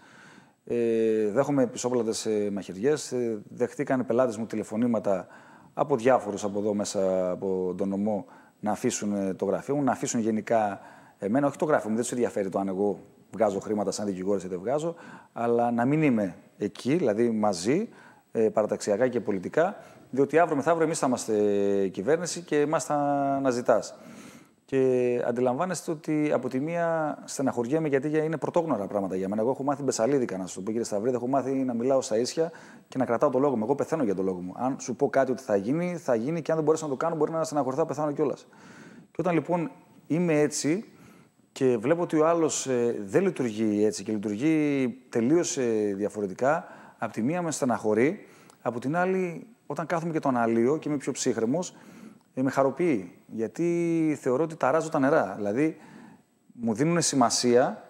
Ε, δέχομαι πισόπλατες ε, μαχαιριές. Ε, δεχτήκαν πελάτες μου τηλεφωνήματα από διάφορους από εδώ μέσα από τον νομό να αφήσουν ε, το γραφείο μου, να αφήσουν γενικά εμένα, όχι το γράφημα, δεν τους ενδιαφέρει το αν εγώ βγάζω χρήματα σαν δικηγόρος ή δεν βγάζω, αλλά να μην είμαι εκεί, δηλαδή μαζί, ε, παραταξιακά και πολιτικά, διότι αύριο μεθαύριο εμείς θα είμαστε κυβέρνηση και εμάς θα αναζητάς. Και αντιλαμβάνεστε ότι από τη μία στεναχωριέμαι γιατί είναι πρωτόγνωρα πράγματα για μένα. Εγώ έχω μάθει μπεσαλίδικα, να σου το πω, κύριε Σταυρίδη, έχω μάθει να μιλάω στα ίσια και να κρατάω το λόγο μου. Εγώ πεθαίνω για το λόγο μου. Αν σου πω κάτι ότι θα γίνει, θα γίνει και αν δεν μπορέσω να το κάνω, μπορεί να στεναχωρηθώ, πεθάνω κιόλα. Και όταν λοιπόν είμαι έτσι και βλέπω ότι ο άλλος ε, δεν λειτουργεί έτσι και λειτουργεί τελείως ε, διαφορετικά, από τη μία με στεναχωρεί, από την άλλη, όταν κάθομαι και το αναλύω και είμαι πιο ψύχρεμος, ε, με χαροποιεί. Γιατί θεωρώ ότι ταράζω τα νερά. Δηλαδή, μου δίνουν σημασία,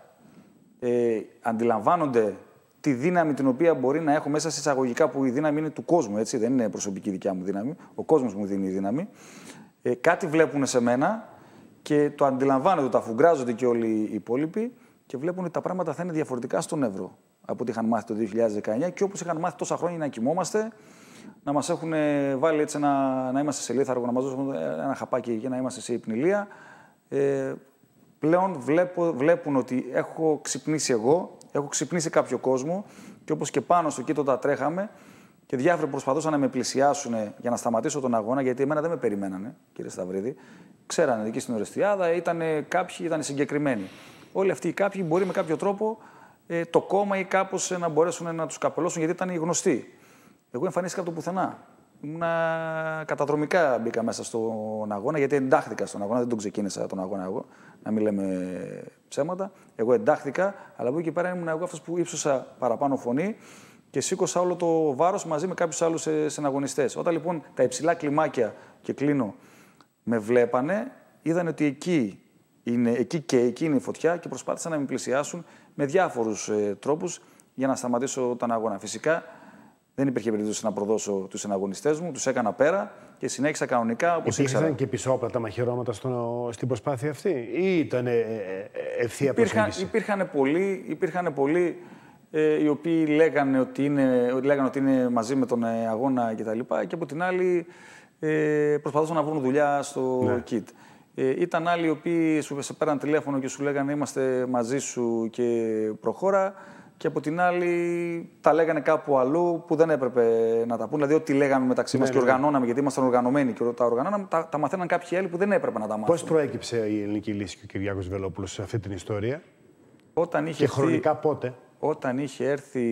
ε, αντιλαμβάνονται τη δύναμη την οποία μπορεί να έχω μέσα σε εισαγωγικά, που η δύναμη είναι του κόσμου, έτσι, δεν είναι προσωπική δικιά μου δύναμη. Ο κόσμος μου δίνει η δύναμη. Ε, κάτι βλέπουν σε μένα και το αντιλαμβάνονται, το αφουγκράζονται και όλοι οι υπόλοιποι και βλέπουν ότι τα πράγματα θα είναι διαφορετικά στον Εύρο από ό,τι είχαν μάθει το δύο χιλιάδες δεκαεννιά και όπως είχαν μάθει τόσα χρόνια να κοιμόμαστε, να μας έχουν βάλει έτσι ένα, να είμαστε σε λίθαργο, να μας δώσουν ένα χαπάκι για να είμαστε σε υπνηλία. Ε, πλέον βλέπω, βλέπουν ότι έχω ξυπνήσει εγώ, έχω ξυπνήσει κάποιο κόσμο και όπως και πάνω στο κήτο τα τρέχαμε και διάφοροι προσπαθούσαν να με πλησιάσουν για να σταματήσω τον αγώνα, γιατί εμένα δεν με περιμένανε, κύριε Σταυρίδη. Ξέρανε εκεί στην Ορεστιάδα, ήταν κάποιοι, ήταν συγκεκριμένοι. Όλοι αυτοί οι κάποιοι μπορεί με κάποιο τρόπο ε, το κόμμα ή κάπως να μπορέσουν να τους καπελώσουν, γιατί ήταν οι γνωστοί. Εγώ εμφανίστηκα από το πουθενά. Ήμουνα καταδρομικά μπήκα μέσα στον αγώνα, γιατί εντάχθηκα στον αγώνα, δεν τον ξεκίνησα τον αγώνα εγώ, να μην λέμε ψέματα. Εγώ εντάχθηκα, αλλά από εκεί και πέρα ήμουν εγώ αυτός που ύψωσα παραπάνω φωνή και σήκωσα όλο το βάρος μαζί με κάποιους άλλους συναγωνιστές. Όταν λοιπόν τα υψηλά κλιμάκια, και κλείνω, με βλέπανε, είδαν ότι εκεί, είναι, εκεί και εκεί είναι η φωτιά και προσπάθησαν να με πλησιάσουν με διάφορους ε, τρόπους για να σταματήσω τον αγώνα. Φυσικά δεν υπήρχε περίπτωση να προδώσω τους συναγωνιστές μου, τους έκανα πέρα και συνέχισα κανονικά όπως ήξερα. Υπήρχαν και πισόπλατα μαχαιρώματα στο, στην προσπάθεια αυτή ή ήταν ε, ευθεία προσέγγιση? Υπήρχαν πολλοί, υπήρχαν πολλοί ε, οι οποίοι λέγανε ότι, είναι, λέγανε ότι είναι μαζί με τον ε, αγώνα κτλ. Και, και από την άλλη ε, προσπαθούσαν να βρουν δουλειά στο ναι. κιτ. Ε, ήταν άλλοι οι οποίοι σου σε πέραν τηλέφωνο και σου λέγανε είμαστε μαζί σου και προχώρα. Και από την άλλη τα λέγανε κάπου αλλού που δεν έπρεπε να τα πούν. Δηλαδή, ό,τι λέγαμε μεταξύ ναι, μας ναι, και οργανώναμε, ναι. γιατί ήμασταν οργανωμένοι και τα οργανώναμε, τα, τα μαθαίναν κάποιοι άλλοι που δεν έπρεπε να τα μάθουν. Πώς προέκυψε η Ελληνική Λύση και ο Κυριάκος Βελόπουλος σε αυτή την ιστορία, όταν είχε και έρθει, χρονικά πότε? Όταν είχε έρθει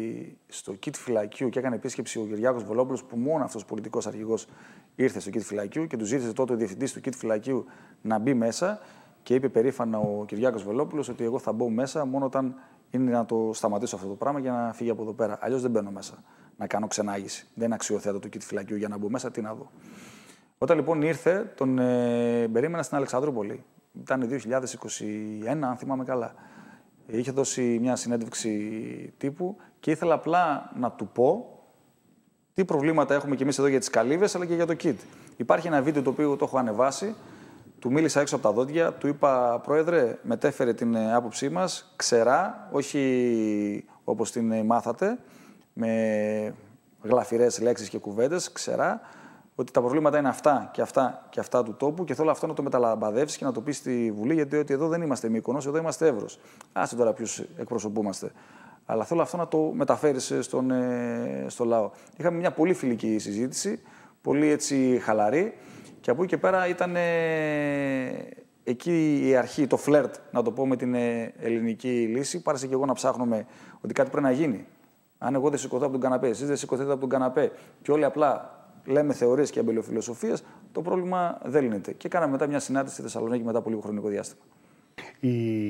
στο κιτ φυλακίου και έκανε επίσκεψη ο Κυριάκος Βελόπουλος, που μόνο αυτός πολιτικός αρχηγός ήρθε στο κιτ φυλακίου και του ζήτησε τότε ο διευθυντής του κιτ φυλακίου να μπει μέσα και είπε περήφανα ο Κυριάκος Βελόπουλος ότι εγώ θα μπω μέσα μόνο όταν είναι να το σταματήσω αυτό το πράγμα για να φύγει από εδώ πέρα. Αλλιώς δεν μπαίνω μέσα να κάνω ξενάγηση. Δεν είναι αξιοθέατο το κιτ φυλακίου για να μπω μέσα, τι να δω. Όταν λοιπόν ήρθε, τον ε, περίμενα στην Αλεξανδρούπολη. Ήταν δύο χιλιάδες είκοσι ένα, αν θυμάμαι καλά. Είχε δώσει μια συνέντευξη τύπου και ήθελα απλά να του πω τι προβλήματα έχουμε κι εμείς εδώ για τις καλύβες, αλλά και για το κιτ. Υπάρχει ένα βίντεο το οποίο το έχω ανεβάσει. Του μίλησα έξω από τα δόντια, του είπα «Πρόεδρε, μετέφερε την άποψή μας, ξερά, όχι όπως την μάθατε, με γλαφυρές λέξεις και κουβέντες, ξερά, ότι τα προβλήματα είναι αυτά και αυτά και αυτά του τόπου και θέλω αυτό να το μεταλαμπαδεύσει και να το πει στη Βουλή, γιατί ότι εδώ δεν είμαστε Μύκονος, εδώ είμαστε Εύρος. Άσε τώρα ποιους εκπροσωπούμαστε. Αλλά θέλω αυτό να το μεταφέρεις στον, στο λαό». Είχαμε μια πολύ φιλική συζήτηση, πολύ έτσι χαλαρή. Και από εκεί και πέρα ήταν ε, εκεί η αρχή, το φλερτ, να το πω, με την ε, ελληνική λύση. Πάρεσε και εγώ να ψάχνουμε ότι κάτι πρέπει να γίνει. Αν εγώ δεν σηκωθώ από τον καναπέ, εσείς δεν σηκωθείτε από τον καναπέ και όλοι απλά λέμε θεωρίες και αμπελοφιλοσοφίες, το πρόβλημα δεν λύνεται. Και κάναμε μετά μια συνάντηση στη Θεσσαλονίκη μετά από λίγο χρονικό διάστημα. Η,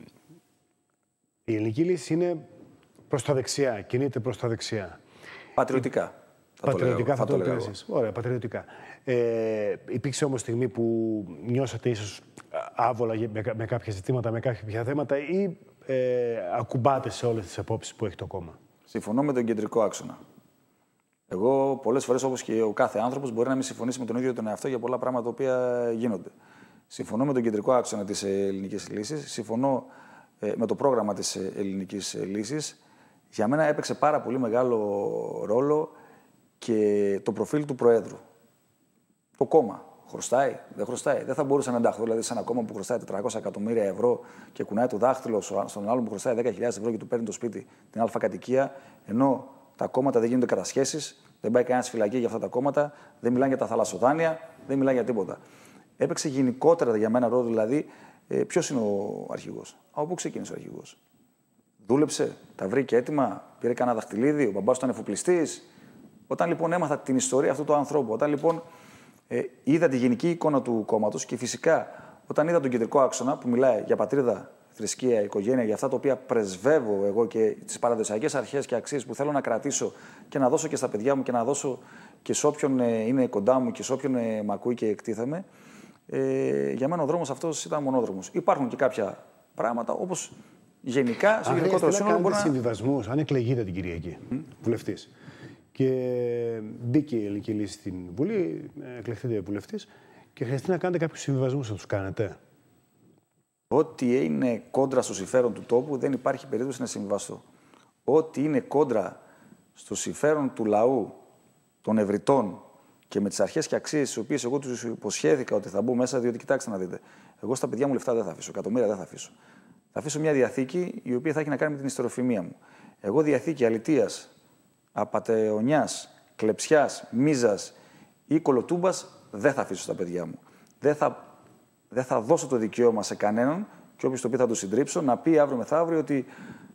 η ελληνική λύση είναι προς τα δεξιά, κινείται προς τα δεξιά. Πατριωτικά. Θα πατριωτικά θα το λέω εσείς. Ωραία, πατριωτικά. Ε, υπήρξε όμως στιγμή που νιώσατε ίσως άβολα με, με κάποια ζητήματα, με κάποια θέματα ή ε, ακουμπάτε σε όλες τις απόψεις που έχει το κόμμα? Συμφωνώ με τον κεντρικό άξονα. Εγώ πολλές φορές, όπως και ο κάθε άνθρωπος, μπορεί να μην συμφωνήσει με τον ίδιο τον εαυτό για πολλά πράγματα τα οποία γίνονται. Συμφωνώ με τον κεντρικό άξονα της ελληνικής λύσης. Συμφωνώ ε, με το πρόγραμμα της ελληνικής λύσης. Για μένα έπαιξε πάρα πολύ μεγάλο ρόλο και το προφίλ του Προέδρου. Το κόμμα. Χρωστάει, δεν χρωστάει. Δεν θα μπορούσα να ενταχθώ δηλαδή σε ένα κόμμα που χρωστάει τετρακόσια εκατομμύρια ευρώ και κουνάει το δάχτυλο στον άλλον που χρωστάει δέκα χιλιάδες ευρώ και του παίρνει το σπίτι, την αλφα κατοικία, ενώ τα κόμματα δεν γίνονται κατασχέσεις, δεν πάει κανένα φυλακή για αυτά τα κόμματα, δεν μιλάνε για τα θαλασσοδάνεια, δεν μιλάνε για τίποτα. Έπαιξε γενικότερα για μένα ρόλο δηλαδή ε, ποιος είναι ο αρχηγός. Από πού ξεκίνησε ο αρχηγός. Δούλεψε, τα βρήκε έτοιμα, πήρε κανένα δαχτυλίδι, ο μπαμπάς ήταν εφοπλιστής. Όταν λοιπόν έμαθα την ιστορία αυτού του ανθρώπου, όταν λοιπόν ε, είδα τη γενική εικόνα του κόμματος και φυσικά όταν είδα τον κεντρικό άξονα που μιλάει για πατρίδα, θρησκεία, οικογένεια, για αυτά τα οποία πρεσβεύω εγώ και τις παραδοσιακές αρχές και αξίες που θέλω να κρατήσω και να δώσω και στα παιδιά μου και να δώσω και σε όποιον ε, είναι κοντά μου και σε όποιον ε, μ' ακούει και εκτίθεμαι, ε, για μένα ο δρόμος αυτός ήταν μονόδρομος. Υπάρχουν και κάποια πράγματα όπως γενικά στο γενικότερο σύνολο μπορεί να. Συμβιβασμούς, αν εκλεγείτε την Κυριακή, mm. βουλευτής, και μπήκε η Ελληνική Λύση στην Βουλή, εκλεχθείτε βουλευτής και χρειαστεί να κάνετε κάποιους συμβιβασμούς, θα τους κάνετε. Ό,τι είναι κόντρα στο συμφέρον του τόπου δεν υπάρχει περίπτωση να συμβιβαστώ. Ό,τι είναι κόντρα στο συμφέρον του λαού, των ευρυτών και με τις αρχές και αξίες τις οποίες εγώ τους υποσχέθηκα ότι θα μπω μέσα, διότι κοιτάξτε να δείτε, εγώ στα παιδιά μου λεφτά δεν θα αφήσω, εκατομμύρια δεν θα αφήσω. Θα αφήσω μια διαθήκη η οποία θα έχει να κάνει με την ιστεροφημία μου. Εγώ διαθήκη αλητείας, απατεωνιάς, κλεψιάς, μίζας ή κολοτούμπας δεν θα αφήσω στα παιδιά μου. Δεν θα, δεν θα δώσω το δικαίωμα σε κανέναν και όποιος το πει θα το συντρίψω να πει αύριο μεθαύριο ότι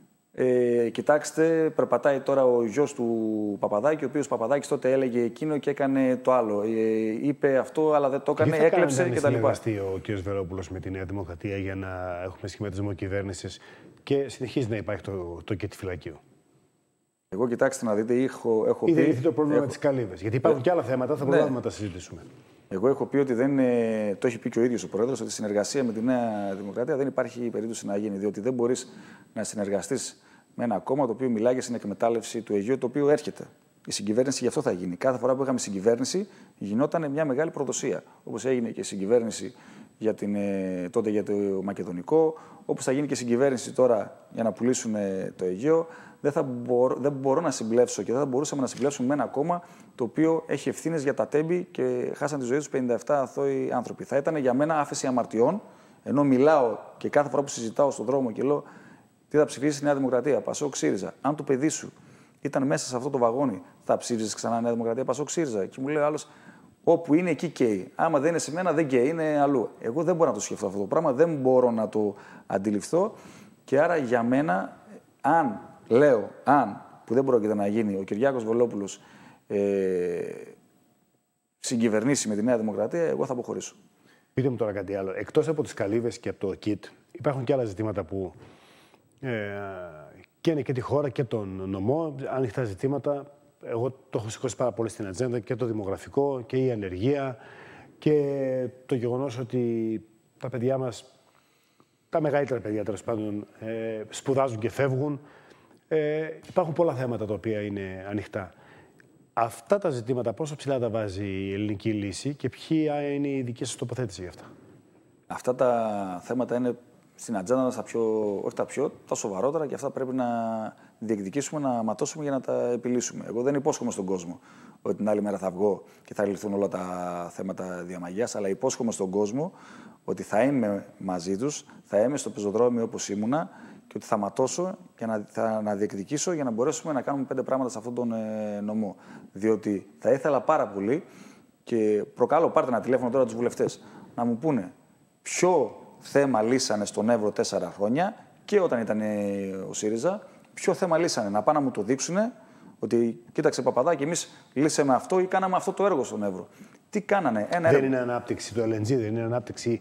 ε, κοιτάξτε, περπατάει τώρα ο γιος του Παπαδάκη, ο οποίος Παπαδάκης τότε έλεγε εκείνο και έκανε το άλλο. Ε, είπε αυτό, αλλά δεν το έκανε, έκλεψε κτλ. Τι θα συνεργαστεί ο κ. Βελόπουλος με τη Νέα Δημοκρατία για να έχουμε σχηματισμό κυβέρνησης και συνεχίζει να υπάρχει το, το και τη φυλακίου. Εγώ, κοιτάξτε να δείτε, έχω, έχω πει... Ή δεν πει... λύθεί το πρόβλημα έχω... με τις καλύβες, γιατί υπάρχουν ε... και άλλα θέματα, θα προλάβουμε ναι. να τα συζητήσουμε. Εγώ έχω πει ότι δεν είναι... το έχει πει και ο ίδιος ο Πρόεδρος, ότι η συνεργασία με τη Νέα Δημοκρατία δεν υπάρχει περίπτωση να γίνει, διότι δεν μπορείς να συνεργαστείς με ένα κόμμα το οποίο μιλάει για την εκμετάλλευση του Αιγαίου, το οποίο έρχεται. Η συγκυβέρνηση γι' αυτό θα γίνει. Κάθε φορά που είχαμε συγκυβέρνηση, γινόταν μια μεγάλη προδοσία. Όπως έγινε και η συγκυβέρνηση για την, τότε για το Μακεδονικό, όπως θα γίνει και η συγκυβέρνηση τώρα για να πουλήσουν το Αιγαίο. Δεν, θα μπορώ, δεν μπορώ να συμπλέψω και δεν θα μπορούσαμε να συμπλέψουμε με ένα κόμμα το οποίο έχει ευθύνες για τα τέμπη και χάσαν τη ζωή τους πενήντα επτά αθώοι άνθρωποι. Θα ήταν για μένα άφεση αμαρτιών, ενώ μιλάω και κάθε φορά που συζητάω στον δρόμο και λέω τι θα ψηφίσει η Νέα Δημοκρατία, Πασόκ, ΣΥΡΙΖΑ. Αν το παιδί σου ήταν μέσα σε αυτό το βαγόνι, θα ψήφιζε ξανά Νέα Δημοκρατία, Πασόκ, ΣΥΡΙΖΑ. Και μου λέει ο άλλος, όπου είναι εκεί καίει. Άμα δεν είναι σε μένα, δεν καίει, είναι αλλού. Εγώ δεν μπορώ να το σκεφτώ αυτό το πράγμα, δεν μπορώ να το αντιληφθώ. Και άρα για μένα, αν λέω, αν που δεν πρόκειται να γίνει, ο Κυριάκος Βελόπουλος ε, συγκυβερνήσει με τη Νέα Δημοκρατία, εγώ θα αποχωρήσω. Πείτε μου τώρα κάτι άλλο. Εκτός από τις καλύβες και από το ΚΙΤ, υπάρχουν και άλλα ζητήματα που ε, και είναι και τη χώρα και τον νομό, ανοιχτά ζητήματα. Εγώ το έχω σηκώσει πάρα πολύ στην ατζέντα, και το δημογραφικό και η ανεργία και το γεγονός ότι τα παιδιά μας, τα μεγαλύτερα παιδιά τέλος πάντων, ε, σπουδάζουν και φεύγουν. Ε, υπάρχουν πολλά θέματα τα οποία είναι ανοιχτά. Αυτά τα ζητήματα πόσο ψηλά τα βάζει η Ελληνική Λύση και ποια είναι η δική σας τοποθέτηση για αυτά? Αυτά τα θέματα είναι στην ατζέντα μας τα πιο, όχι τα πιο, τα σοβαρότερα και αυτά πρέπει να διεκδικήσουμε, να ματώσουμε για να τα επιλύσουμε. Εγώ δεν υπόσχομαι στον κόσμο ότι την άλλη μέρα θα βγω και θα λυθούν όλα τα θέματα διαμαγείας, αλλά υπόσχομαι στον κόσμο ότι θα είμαι μαζί τους, θα είμαι στο πεζοδρόμιο όπως ήμουνα και ότι θα ματώσω και να, θα, να διεκδικήσω για να μπορέσουμε να κάνουμε πέντε πράγματα σε αυτόν τον ε, νομό. Διότι θα ήθελα πάρα πολύ και προκαλώ, πάρτε ένα τηλέφωνο τώρα τους βουλευτές, να μου πούνε ποιο θέμα λύσανε στον Εύρο τέσσερα χρόνια και όταν ήταν ο ΣΥΡΙΖΑ, ποιο θέμα λύσανε. Να πάνε να μου το δείξουνε ότι κοίταξε Παπαδάκη, εμείς λύσαμε αυτό ή κάναμε αυτό το έργο στον Εύρο. Τι κάνανε, ένα Δεν έργο. είναι ανάπτυξη το ελ εν τζι, δεν είναι ανάπτυξη.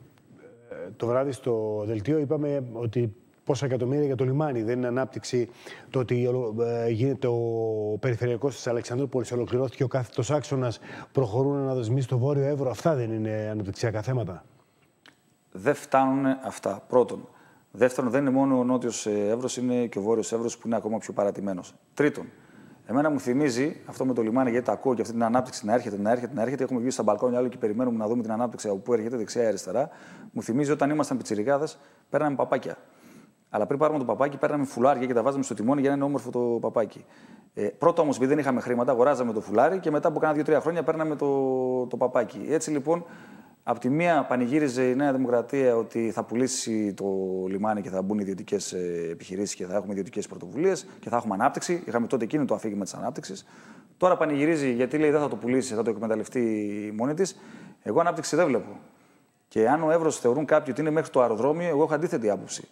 Το βράδυ στο δελτίο είπαμε ότι πόσα εκατομμύρια για το λιμάνι. Δεν είναι ανάπτυξη το ότι γίνεται ο περιφερειακός της Αλεξανδρούπολης, ολοκληρώθηκε ο κάθετος άξονας, προχωρούν να δεσμίσει το Βόρειο Εύρο. Αυτά δεν είναι αναπτυξιακά θέματα? Δεν φτάνουν αυτά. Πρώτον. Δεύτερον, δεν είναι μόνο ο Νότιος Εύρος, είναι και ο Βόρειος Εύρος που είναι ακόμα πιο παρατημένος. Τρίτον, εμένα μου θυμίζει αυτό με το λιμάνι, γιατί τα ακούω και αυτή την ανάπτυξη να έρχεται, να έρχεται, να έρχεται. Έχουμε βγει στα μπαλκόνια άλλο και περιμένουμε να δούμε την ανάπτυξη από πού έρχεται, δεξιά ή αριστερά. Μου θυμίζει όταν ήμασταν πιτσιρικάδες, παίρναμε παπάκια. Αλλά πριν πάρουμε το παπάκι, παίρναμε φουλάρια και τα βάζαμε στο τιμόνι για να είναι όμορφο το παπάκι. Ε, πρώτα όμως, επειδή δεν είχαμε χρήματα, αγοράζαμε το φουλάρι και μετά από κάνα δύο-τρία χρόνια παίρναμε το, το παπάκι. Έτσι λοιπόν, από τη μία πανηγύριζε η Νέα Δημοκρατία ότι θα πουλήσει το λιμάνι και θα μπουν ιδιωτικές επιχειρήσεις και θα έχουμε ιδιωτικές πρωτοβουλίες και θα έχουμε ανάπτυξη. Είχαμε τότε εκείνο το αφήγημα της ανάπτυξης. Τώρα πανηγυρίζει γιατί λέει δεν θα το πουλήσει, θα το εκμεταλλευτεί μόνη της. Εγώ ανάπτυξη δεν βλέπω. Και αν ο Εύρος θεωρούν κάποιοι ότι είναι μέχρι το αεροδρόμιο, εγώ έχω αντίθετη άποψη.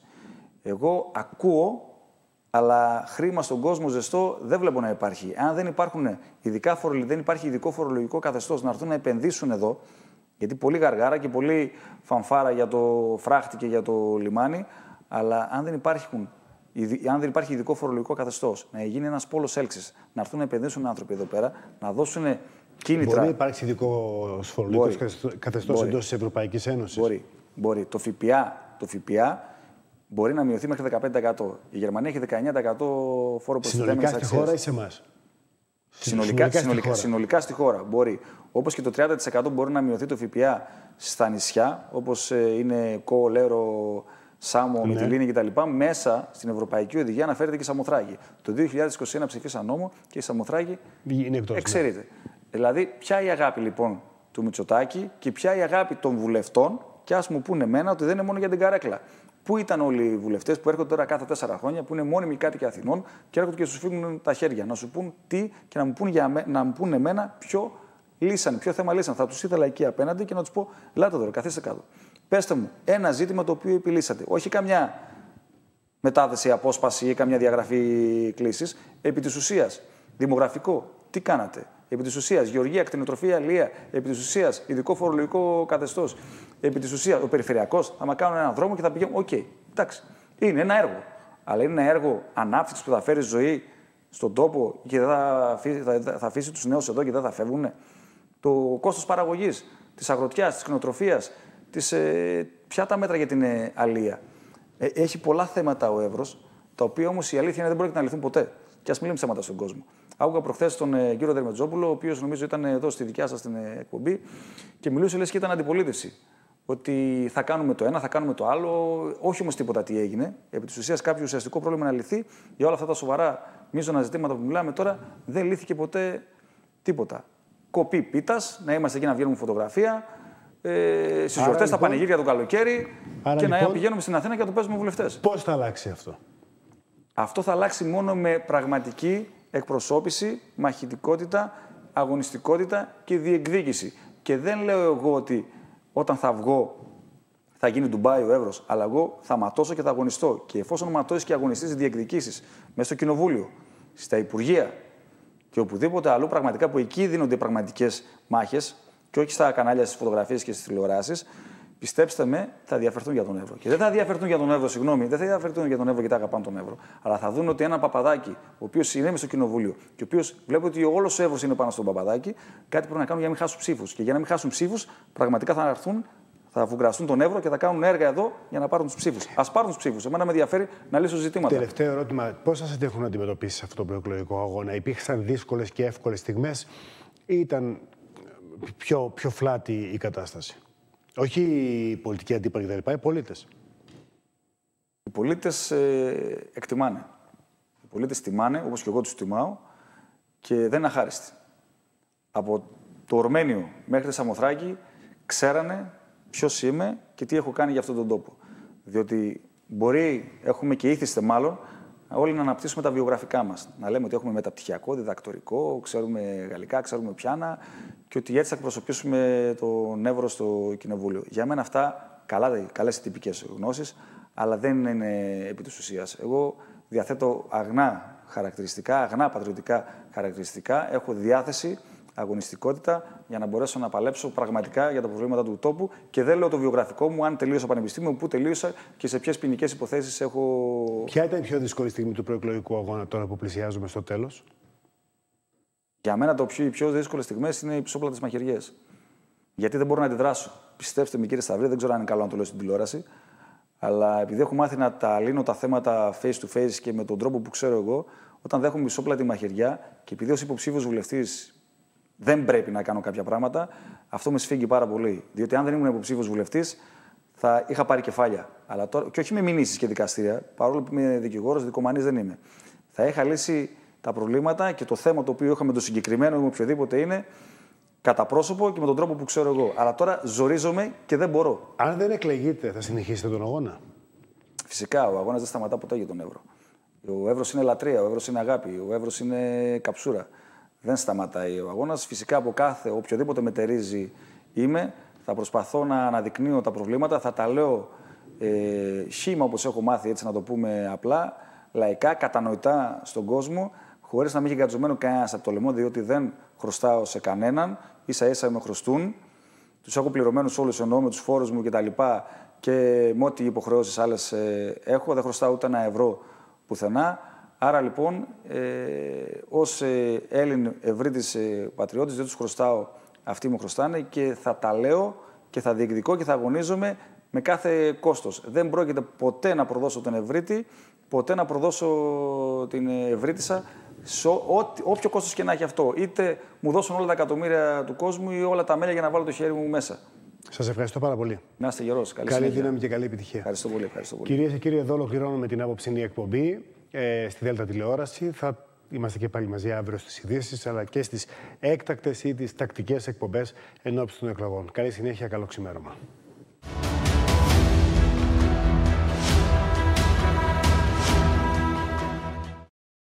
Εγώ ακούω, αλλά χρήμα στον κόσμο ζεστό δεν βλέπω να υπάρχει. Αν δεν, υπάρχουν ειδικά φορολο... δεν υπάρχει ειδικό φορολογικό καθεστώς να έρθουν να επενδύσουν εδώ, γιατί πολύ γαργάρα και πολύ φανφάρα για το φράχτη και για το λιμάνι, αλλά αν δεν, υπάρχουν, αν δεν υπάρχει ειδικό φορολογικό καθεστώς, να γίνει ένας πόλος έλξης, να έρθουν να επενδύσουν άνθρωποι εδώ πέρα, να δώσουν κίνητρα. Μπορεί να υπάρξει ειδικό φορολογικό καθεστώς εντός της Ευρωπαϊκής Ένωσης. Μπορεί. Μπορεί. Το ΦΠΑ, το ΦΠΑ μπορεί να μειωθεί μέχρι δεκαπέντε τοις εκατό. Η Γερμανία έχει δεκαεννιά τοις εκατό φόρο προστιθέμενης αξίας. Συνολικά στη χώρα ή σε εμάς? Συνολικά, συνολικά, συνολικά, συνολικά στη χώρα μπορεί. Όπως και το τριάντα τοις εκατό μπορεί να μειωθεί το ΦΠΑ στα νησιά, όπως είναι Κο, Λέρο, Σάμο, ναι. Μυτιλήνη κτλ. Μέσα στην Ευρωπαϊκή Οδηγία αναφέρεται και η Σαμοθράκη. Το δύο χιλιάδες είκοσι ένα ψηφίσαν νόμο και η Σαμοθράκη εξαιρείται. Ναι. Δηλαδή, ποια η αγάπη λοιπόν του Μητσοτάκη και ποια η αγάπη των βουλευτών, και ας μου πούνε εμένα ότι δεν είναι μόνο για την καρέκλα. Πού ήταν όλοι οι βουλευτές που έρχονται τώρα κάθε τέσσερα χρόνια, που είναι μόνιμοι κάτοικοι Αθηνών και έρχονται και σου φύγουν τα χέρια να σου πούν τι και να μου πούν, για, να μου πούν εμένα ποιο λύσαν, ποιο θέμα λύσαν. Θα τους ήθελα εκεί απέναντι και να τους πω: Ελάτε εδώ, καθίστε κάτω. Πέστε μου ένα ζήτημα το οποίο επιλύσατε. Όχι καμιά μετάθεση, απόσπαση ή καμιά διαγραφή κλήσης. Επί της ουσίας, δημογραφικό, τι κάνατε. Επί της ουσίας, γεωργία, κτηνοτροφία, αλεία. Επί της ουσίας, ειδικό φορολογικό καθεστώς. Επί της ουσίας, ο περιφερειακός θα μα κάνουν έναν δρόμο και θα πηγαίνουν. Οκ, okay, εντάξει. Είναι ένα έργο. Αλλά είναι ένα έργο ανάπτυξη που θα φέρει ζωή στον τόπο και θα αφήσει, θα, θα αφήσει τους νέους εδώ και δεν θα φεύγουν. Το κόστος παραγωγής, της αγροτιάς, της κτηνοτροφίας, της, ε, ποια τα μέτρα για την ε, αλεία. Ε, έχει πολλά θέματα ο Εύρος, τα οποία όμως η αλήθεια είναι δεν πρόκειται να λυθούν ποτέ. Και ας μιλήσουμε ψέματα στον κόσμο. Άκουγα προχθές τον ε, κύριο Δερμετζόπουλο, ο οποίος νομίζω ήταν εδώ στη δικιά σας την ε, εκπομπή, και μιλούσε λες και ήταν αντιπολίτευση. Ότι θα κάνουμε το ένα, θα κάνουμε το άλλο. Όχι όμως τίποτα τι έγινε. Επί της ουσίας, κάποιο ουσιαστικό πρόβλημα να λυθεί. Για όλα αυτά τα σοβαρά μείζωνα ζητήματα που μιλάμε τώρα, δεν λύθηκε ποτέ τίποτα. Κοπή πίτας, να είμαστε εκεί να βγαίνουμε φωτογραφία. Ε, στις γιορτές, στα πανηγύρια το καλοκαίρι. Άρα, και λοιπόν, να πηγαίνουμε στην Αθήνα και να το παίζουμε βουλευτές. Πώς θα αλλάξει αυτό? Αυτό θα αλλάξει μόνο με πραγματική εκπροσώπηση, μαχητικότητα, αγωνιστικότητα και διεκδίκηση. Και δεν λέω εγώ ότι όταν θα βγω θα γίνει Ντουμπάι ο Εύρος, αλλά εγώ θα ματώσω και θα αγωνιστώ. Και εφόσον ματώσεις και αγωνιστείς διεκδικήσεις μέσα στο Κοινοβούλιο, στα Υπουργεία και οπουδήποτε αλλού, πραγματικά που εκεί δίνονται πραγματικές μάχες και όχι στα κανάλια, στις φωτογραφίες και στις τηλεοράσεις, πιστέψτε με, θα διαφερθούν για τον Εύρο. Και δεν θα διαφερθούν για τον Εύρο, συγγνώμη, δεν θα διαφερθούν για τον Εύρο γιατί αγαπάνε τον Εύρο. Αλλά θα δουν ότι ένα παπαδάκι, ο οποίος είναι στο Κοινοβούλιο και ο οποίος βλέπει ότι όλος ο Εύρος είναι πάνω στον παπαδάκι, κάτι πρέπει να κάνουν για να μην χάσουν ψήφους. Και για να μην χάσουν ψήφους, πραγματικά θα έρθουν, θα βουγκραστούν τον Εύρο και θα κάνουν έργα εδώ για να πάρουν τους ψήφους. Ας πάρουν τους ψήφους. Εμένα με ενδιαφέρει να λύσω ζητήματα. Τελευταίο ερώτημα. Πώς σας έχουν αντιμετωπίσει σε αυτό το προεκλογικό αγώνα? Υπήρξαν δύσκολες και εύκολες στιγμές ή ήταν πιο, πιο φλάτη η κατάσταση? Όχι οι πολιτικοί αντίπαλοι κτλ. Οι πολίτες. Οι πολίτες ε, εκτιμάνε. Οι πολίτες τιμάνε, όπως και εγώ τους τιμάω, και δεν είναι αχάριστοι. Από το Ορμένιο μέχρι τη Σαμοθράκη ξέρανε ποιος είμαι και τι έχω κάνει για αυτόν τον τόπο. Διότι μπορεί, έχουμε και ήθιστε μάλλον, όλοι να αναπτύσσουμε τα βιογραφικά μας. Να λέμε ότι έχουμε μεταπτυχιακό, διδακτορικό, ξέρουμε γαλλικά, ξέρουμε πιάνα και ότι έτσι θα εκπροσωπήσουμε τον Εύρο στο Κοινοβούλιο. Για μένα αυτά καλά, καλές τυπικές γνώσεις, αλλά δεν είναι επί της ουσίας. Εγώ διαθέτω αγνά χαρακτηριστικά, αγνά πατριωτικά χαρακτηριστικά, έχω διάθεση, αγωνιστικότητα για να μπορέσω να παλέψω πραγματικά για τα προβλήματα του τόπου και δεν λέω το βιογραφικό μου αν τελείωσα πανεπιστήμιο, πού τελείωσα και σε ποιες ποινικές υποθέσεις έχω. Ποια ήταν η πιο δύσκολη στιγμή του προεκλογικού αγώνα τώρα που πλησιάζουμε στο τέλος? Για μένα το πιο, οι πιο δύσκολες στιγμές είναι οι πισόπλατες μαχαιριές. Γιατί δεν μπορώ να αντιδράσω. Πιστέψτε με, κύριε Σταυρή, δεν ξέρω αν είναι καλό να το λέω στην τηλεόραση, αλλά επειδή έχω μάθει να τα λύνω τα θέματα face to face και με τον τρόπο που ξέρω εγώ, όταν δέχομαι πισόπλατη μαχαιριά και επειδή ως υποψήφιος βουλευτής δεν πρέπει να κάνω κάποια πράγματα, αυτό με σφίγγει πάρα πολύ. Διότι αν δεν ήμουν υποψήφιος βουλευτής, θα είχα πάρει κεφάλια. Αλλά τώρα, και όχι με μηνύσεις και δικαστήρια, παρόλο που είμαι δικηγόρος, δικομανής δεν είμαι. Θα είχα λύσει τα προβλήματα και το θέμα το οποίο είχα με το συγκεκριμένο ή με οποιοδήποτε είναι κατά πρόσωπο και με τον τρόπο που ξέρω εγώ. Αλλά τώρα ζορίζομαι και δεν μπορώ. Αν δεν εκλεγείτε, θα συνεχίσετε τον αγώνα? Φυσικά, ο αγώνας δεν σταματά ποτέ για τον Εύρο. Ο Εύρος είναι λατρεία, ο Εύρος είναι αγάπη, ο Εύρος είναι καψούρα. Δεν σταματάει ο αγώνας. Φυσικά από κάθε, οποιοδήποτε μετερίζει είμαι, θα προσπαθώ να αναδεικνύω τα προβλήματα, θα τα λέω ε, σχήμα όπως έχω μάθει, έτσι να το πούμε απλά, λαϊκά, κατανοητά στον κόσμο, χωρίς να μην έχει εγκατζωμένο κανένας από το λαιμό, διότι δεν χρωστάω σε κανέναν, ίσα ίσα με χρωστούν. Τους έχω πληρωμένους όλους, εννοώ με τους φόρους μου κτλ. Και με ό,τι υποχρεώσεις άλλες ε, έχω, δεν χρωστάω ούτε ένα ευρώ πουθενά. Άρα λοιπόν, ε, ως ε, Έλλην ευρύτης ε, πατριώτης, δεν τους χρωστάω, αυτοί μου χρωστάνε και θα τα λέω και θα διεκδικώ και θα αγωνίζομαι με κάθε κόστος. Δεν πρόκειται ποτέ να προδώσω τον ευρύτη, ποτέ να προδώσω την ευρύτισσα, σε ό, όποιο κόστος και να έχει αυτό. Είτε μου δώσουν όλα τα εκατομμύρια του κόσμου ή όλα τα μέλια για να βάλω το χέρι μου μέσα. Σας ευχαριστώ πάρα πολύ. Να είστε γερός. Καλή, καλή δύναμη και καλή επιτυχία. Ευχαριστώ πολύ. Ευχαριστώ πολύ. Κυρίες και κύριοι, εδώ ολοκληρώνουμε την άποψινή εκπομπή ε, στη Δέλτα Τηλεόραση. Θα είμαστε και πάλι μαζί αύριο στις ειδήσεις, αλλά και στις έκτακτες ή τις τακτικές εκπομπές ενόψει των εκλογών. Καλή συνέχεια, καλό ξημέρωμα.